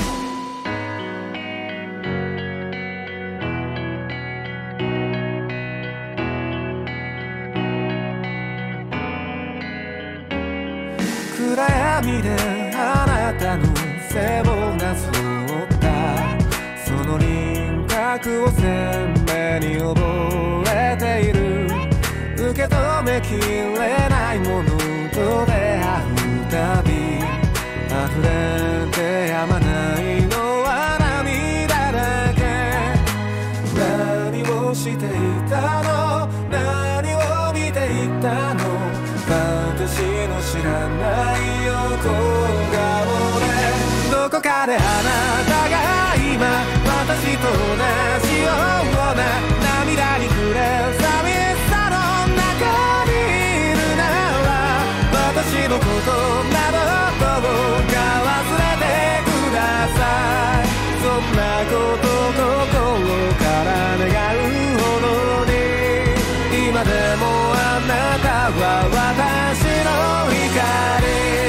暗闇であなたの背をなぞったその輪郭を鮮明に覚えている。受け止めきれないものと出会うたび溢れてやまないのは涙だけ。何をしていたの何を見ていたの私の知らない横顔でどこかであなたが今私と同じような涙に暮れ寂しさの中にいるなら私のことなどどうか忘れてください。そんなこと心から願うほどに今でもあなたは私の光。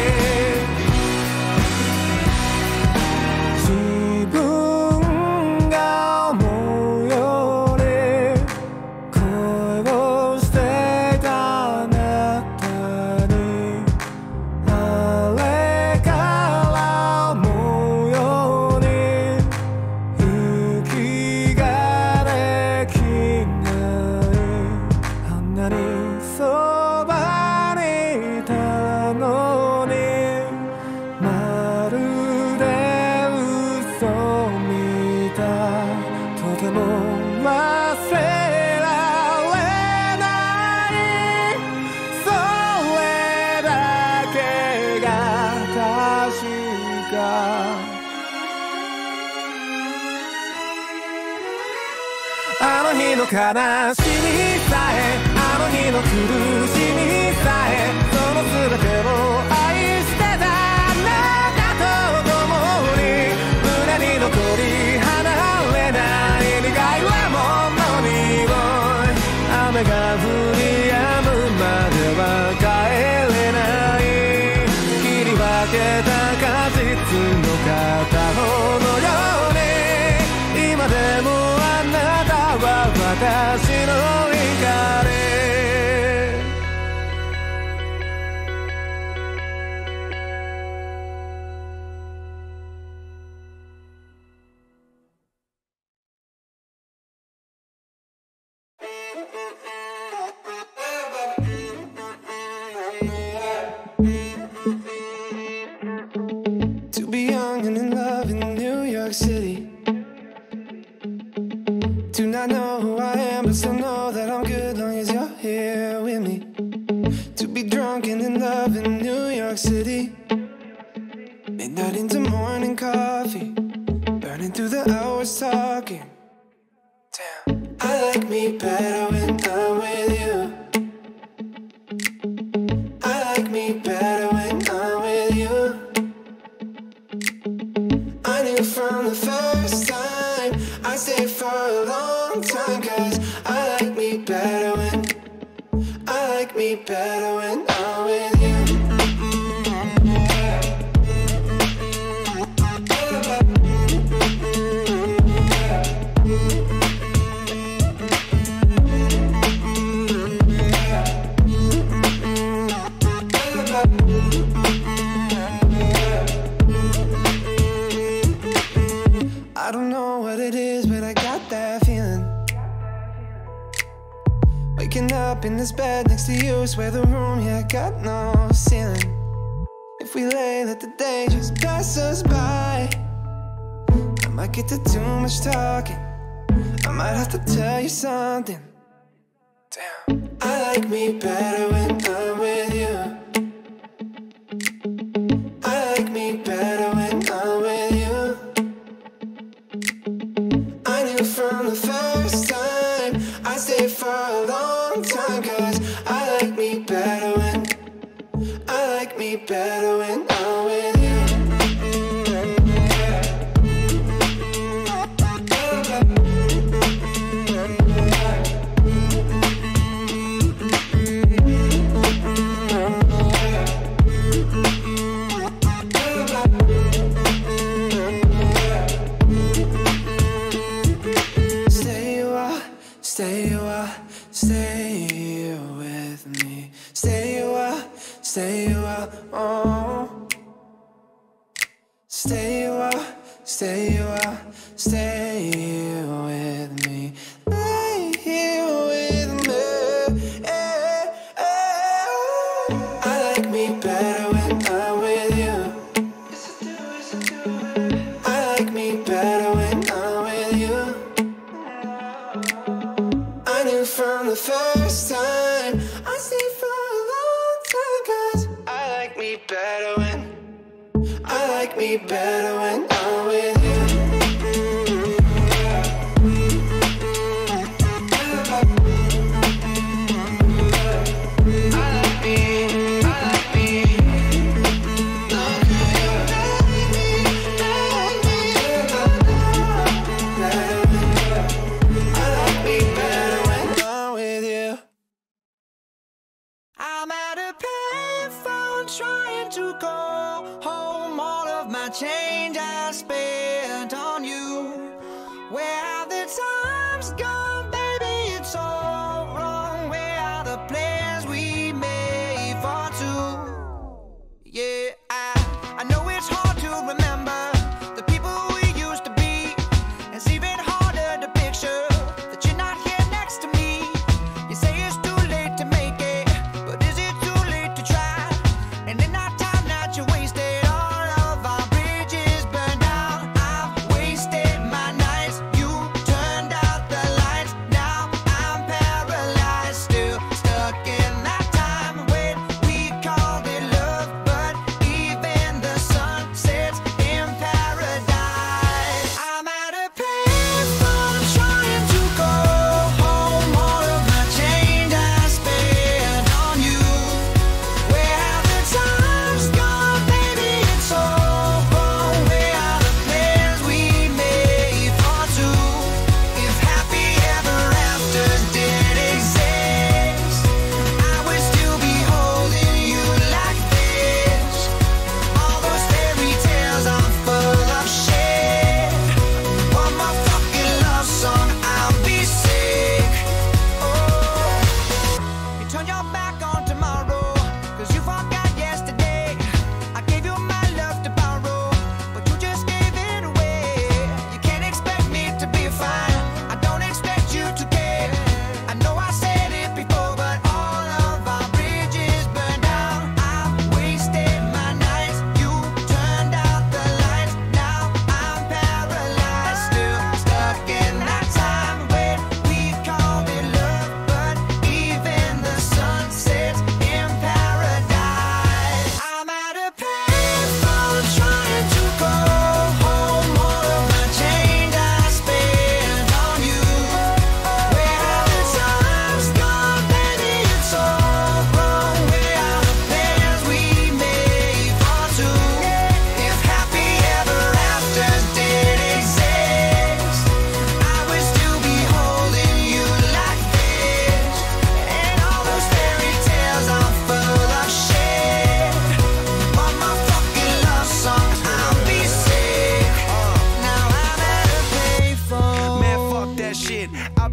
自分が思うより恋をしていたあなたにあれから思うように息ができない。あんなにそばにいたのにまるで嘘みたい。とても忘れられないそれだけが確か。あの日の悲しみさえあの日の苦しみさえその全てを愛してたあなたと共に胸に残り離れない苦いレモンの匂い。雨が降り止むまでは帰れない。切り分けた果実の片方のように今でもあなたは私の光。 To be young and in love in New York City. Do not know who I am, but still know that I'm good long as you're here with me. To be drunk and in love in New York City. Midnight into morning coffee, burning through the hours talking. Damn, I like me better when I'm with you. I like me better when I'm with you. I knew from the first time I stayed for a long time, cause I like me better when I like me better when I'm with you. I don't know what it is, but I got that feeling. Waking up in this bed next to you, swear the room, yeah, got no ceiling. If we lay, let the day just pass us by. I might get to too much talking. I might have to tell you something. Damn. I like me better when I'm with you. I like me better when I'm with you. I knew from the first time I'd stay for a long time, 'cause I like me better when I like me better when I'm with you. Stay a while, stay a while, stay here with me. Stay a while, stay a while, oh. Stay a while, stay a while, stay here with me. Lay here with me. Eh, eh, oh. I like me better when I'm with you. I like me better when I'm with you. I knew from the first time I'd stay for a long time, 'cause I like me better when I like me better when I'm with you. I like me, I like me. I like me better when I'm with you. I'm at a payphone trying to call home. All of my change has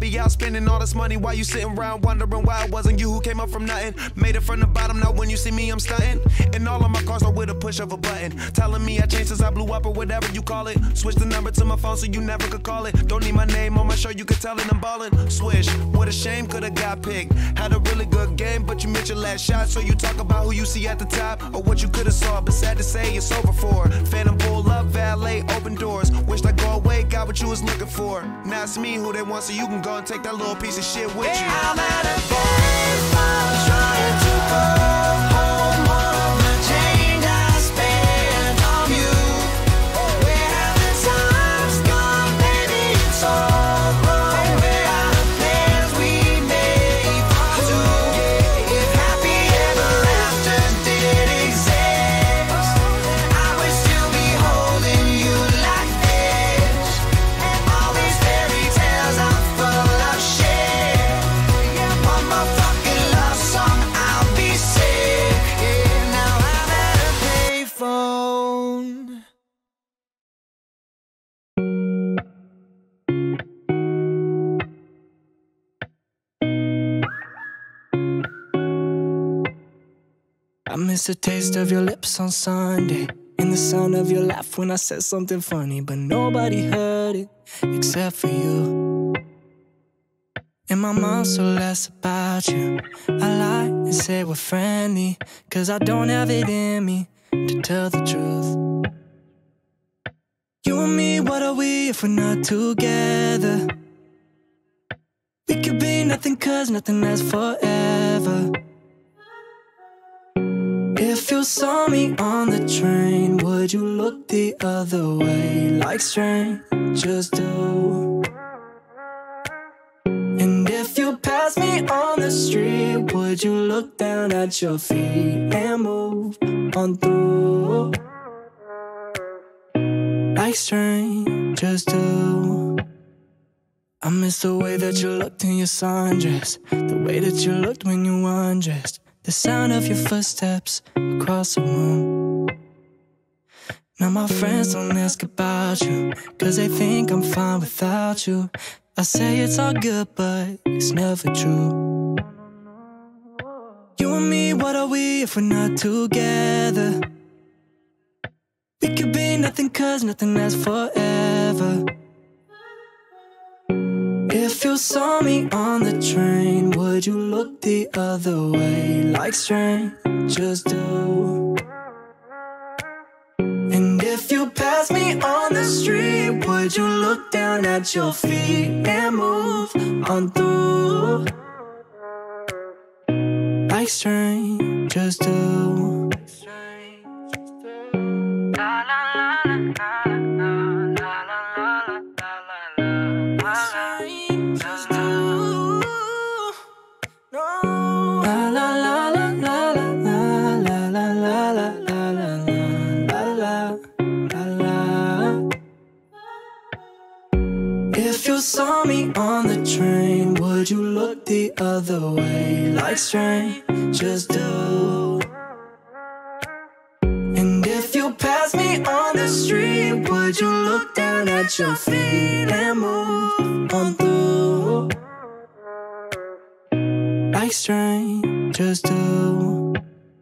be out spending all this money while you sitting around wondering why it wasn't you who came up from nothing. Made it from the bottom, now when you see me, I'm stunting. And all of my cars are with a push of a button. Telling me I changed since I blew up or whatever you call it. Switch the number to my phone so you never could call it. Don't need my name on my show, you could tell it I'm ballin'. Swish, what a shame, could've got picked. Had a really good game, but you missed your last shot. So you talk about who you see at the top or what you could've saw. But sad to say, it's over for. Phantom pull up, valet, open doors. Wished I go away, got what you was looking for. Now it's me who they want, so you can go and take that little piece of shit with you. I'm at a payphone trying to call home all of my change I spent on you. Where have the times gone, baby? It's all wrong. Where are the plans we made for two? If happy ever after did exist, I wish to be holding you like this. All these fairy tales are full of shit. One more fucking love song, I'll be sick. Yeah, now I'm at a payphone. I miss the taste of your lips on Sunday, and the sound of your laugh when I said something funny, but nobody heard it except for you. And my mind's so less about you. I lie and say we're friendly, cause I don't have it in me to tell the truth. You and me, what are we if we're not together? We could be nothing cause nothing lasts forever. If you saw me on the train, would you look the other way like strangers do? And if you passed me on the street, would you look down at your feet and move on through like strangers do? I miss the way that you looked in your sundress, the way that you looked when you undressed, the sound of your footsteps across the room. Now my friends don't ask about you, cause they think I'm fine without you. I say it's all good, but it's never true. You and me, what are we if we're not together? We could be nothing cause nothing lasts forever. If you saw me on the train, would you look the other way like strangers do? And if you passed me on the street, would you look down at your feet and move on through like strangers do? If you saw me on the train, would you look the other way like strangers do? And if you passed me on the street, would you look down at your feet and move on through like strangers do?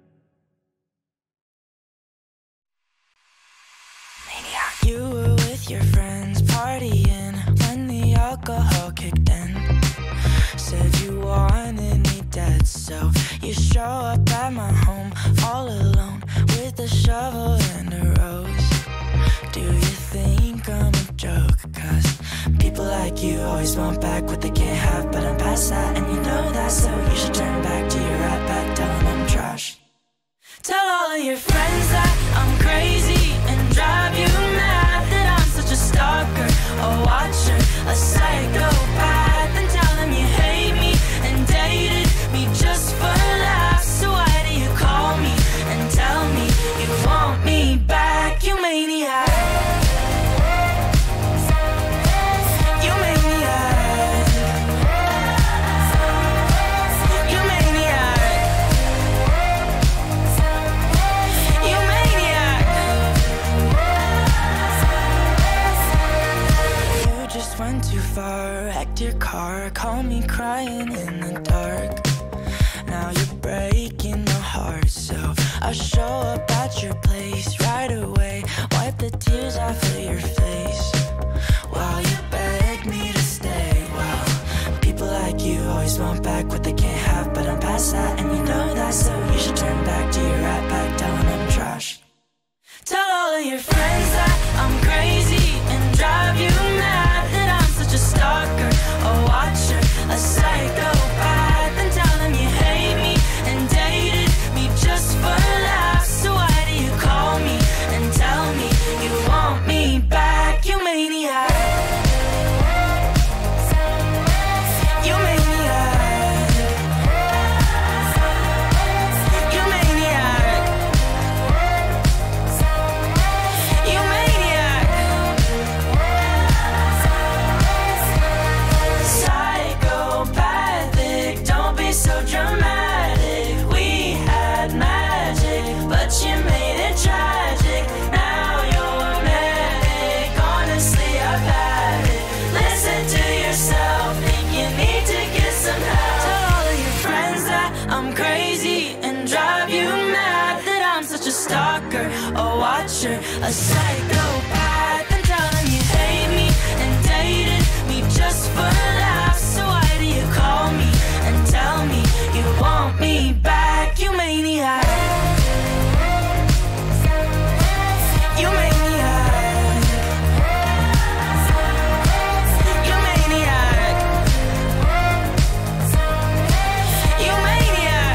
You were with your friends partying when the alcohol kicked in. Said you wanted me dead, so you show up at my home all alone with a shovel and a rose. Do you think I'm a joke? Cause people like you always want back what they can't have, but I'm past that and you know that, so you should turn back to your right back, tell them I'm trash. Tell all of your friends that I'm crazy and drive you mad, that I'm such a stalker, a watcher, a psychopath. Then tell them you hate me and dated me just for laughs. So why do you call me and tell me you want me back? You maniac. You maniac. You maniac. You maniac. went too far, wrecked your car, call me crying in the dark. Now you're breaking my heart, so I'll show up at your place right away, wipe the tears off of your face while you beg me to stay. Wow, people like you always want back what they can't have, but I'm past that and you know that, so you should turn back to your right back down. I'm trash. Tell all of your friends that I'm crazy and drive you mad, that I'm such a stalker, a watcher, a psychopath, and tell them you hate me and dated me just for laughs. So why do you call me and tell me you want me back? You maniac. You maniac. You maniac. You maniac. Psychopathic, don't be so dramatic. We had magic, but you made it tragic. Now you're manic, honestly I've had it. Listen to yourself, think you need to get some help. Tell all of your friends that I'm crazy and drive you mad, that I'm such a stalker, a watcher, a psychopath, and tell them you hate me and dated me just for laughs. So why do you call me and tell me you want me back? You maniac. You maniac. You maniac. You maniac.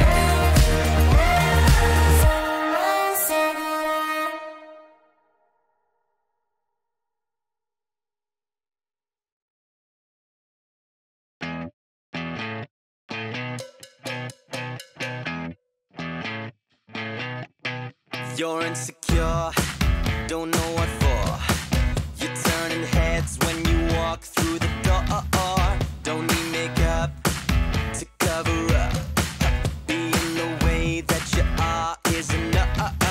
You're insecure, don't know what for. You're turning heads when you walk through the door. Don't need makeup to cover up. Being the way that you are is enough.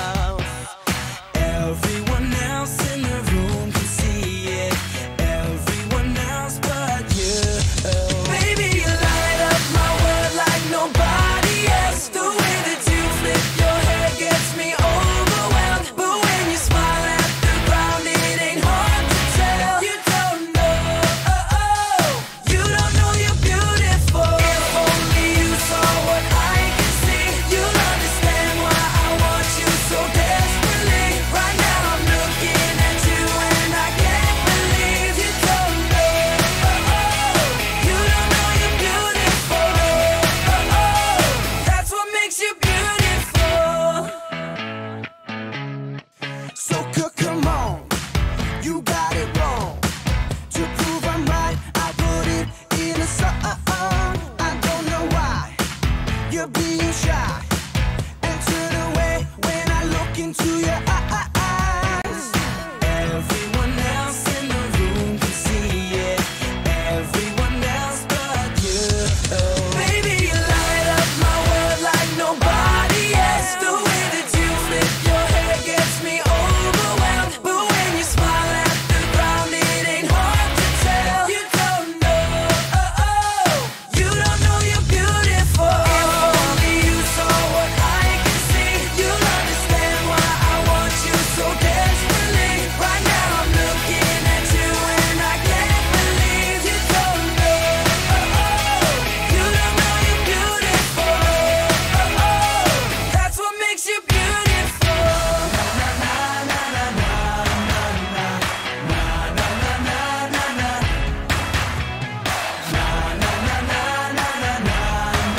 Everyone else in the room can see it, everyone else but you. Baby, you light up my world like nobody else. The way that you flip your hair gets me overwhelmed, but when you smile at the ground it ain't hard to tell. You don't know, oh, oh, you don't know you're beautiful. If only you saw what I can see, you'll understand why I want you so desperately. Right now I'm looking at you and I can't believe you don't know, oh, oh, you don't know you're beautiful, oh, oh, that's what makes you beautiful. So c- come on, you got it wrong. To prove I'm right, I put it in a song. I don't know why you're being shy and turn away when I look into your eyes. Everyone else in the room can see it, everyone else but you. Baby, you light up my world like nobody else. The way that you flip your hair gets me overwhelmed, but when you smile at the ground it ain't hard to tell. You don't know, oh, oh, you don't know you're beautiful. If only you saw what I can see, you'll understand why I want you so desperately. Right now I'm looking at you and I can't believe you don't know, oh, oh, you don't know you're beautiful, oh, oh, that's what makes you beautiful. Na na na na na na na na na na na na na. Na na na na na na na na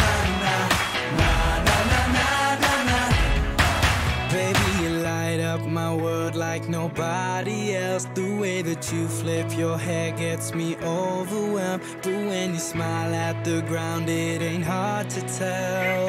na na na na na. Baby, you light up my world like nobody else. The way that you flip your hair gets me overwhelmed, but when you smile at the ground it ain't hard to tell.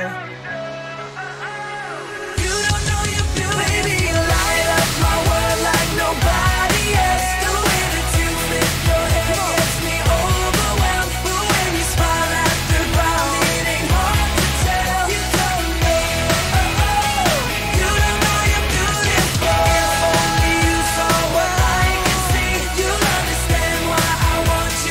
You don't know you're beautiful. Baby, you light up my world like nobody else. The way that you flip your hair gets me overwhelmed, but when you smile at the ground it ain't hard to tell. You don't know, oh, oh, you don't know you're beautiful. If only you saw what I can see, you'll understand why I want you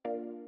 you.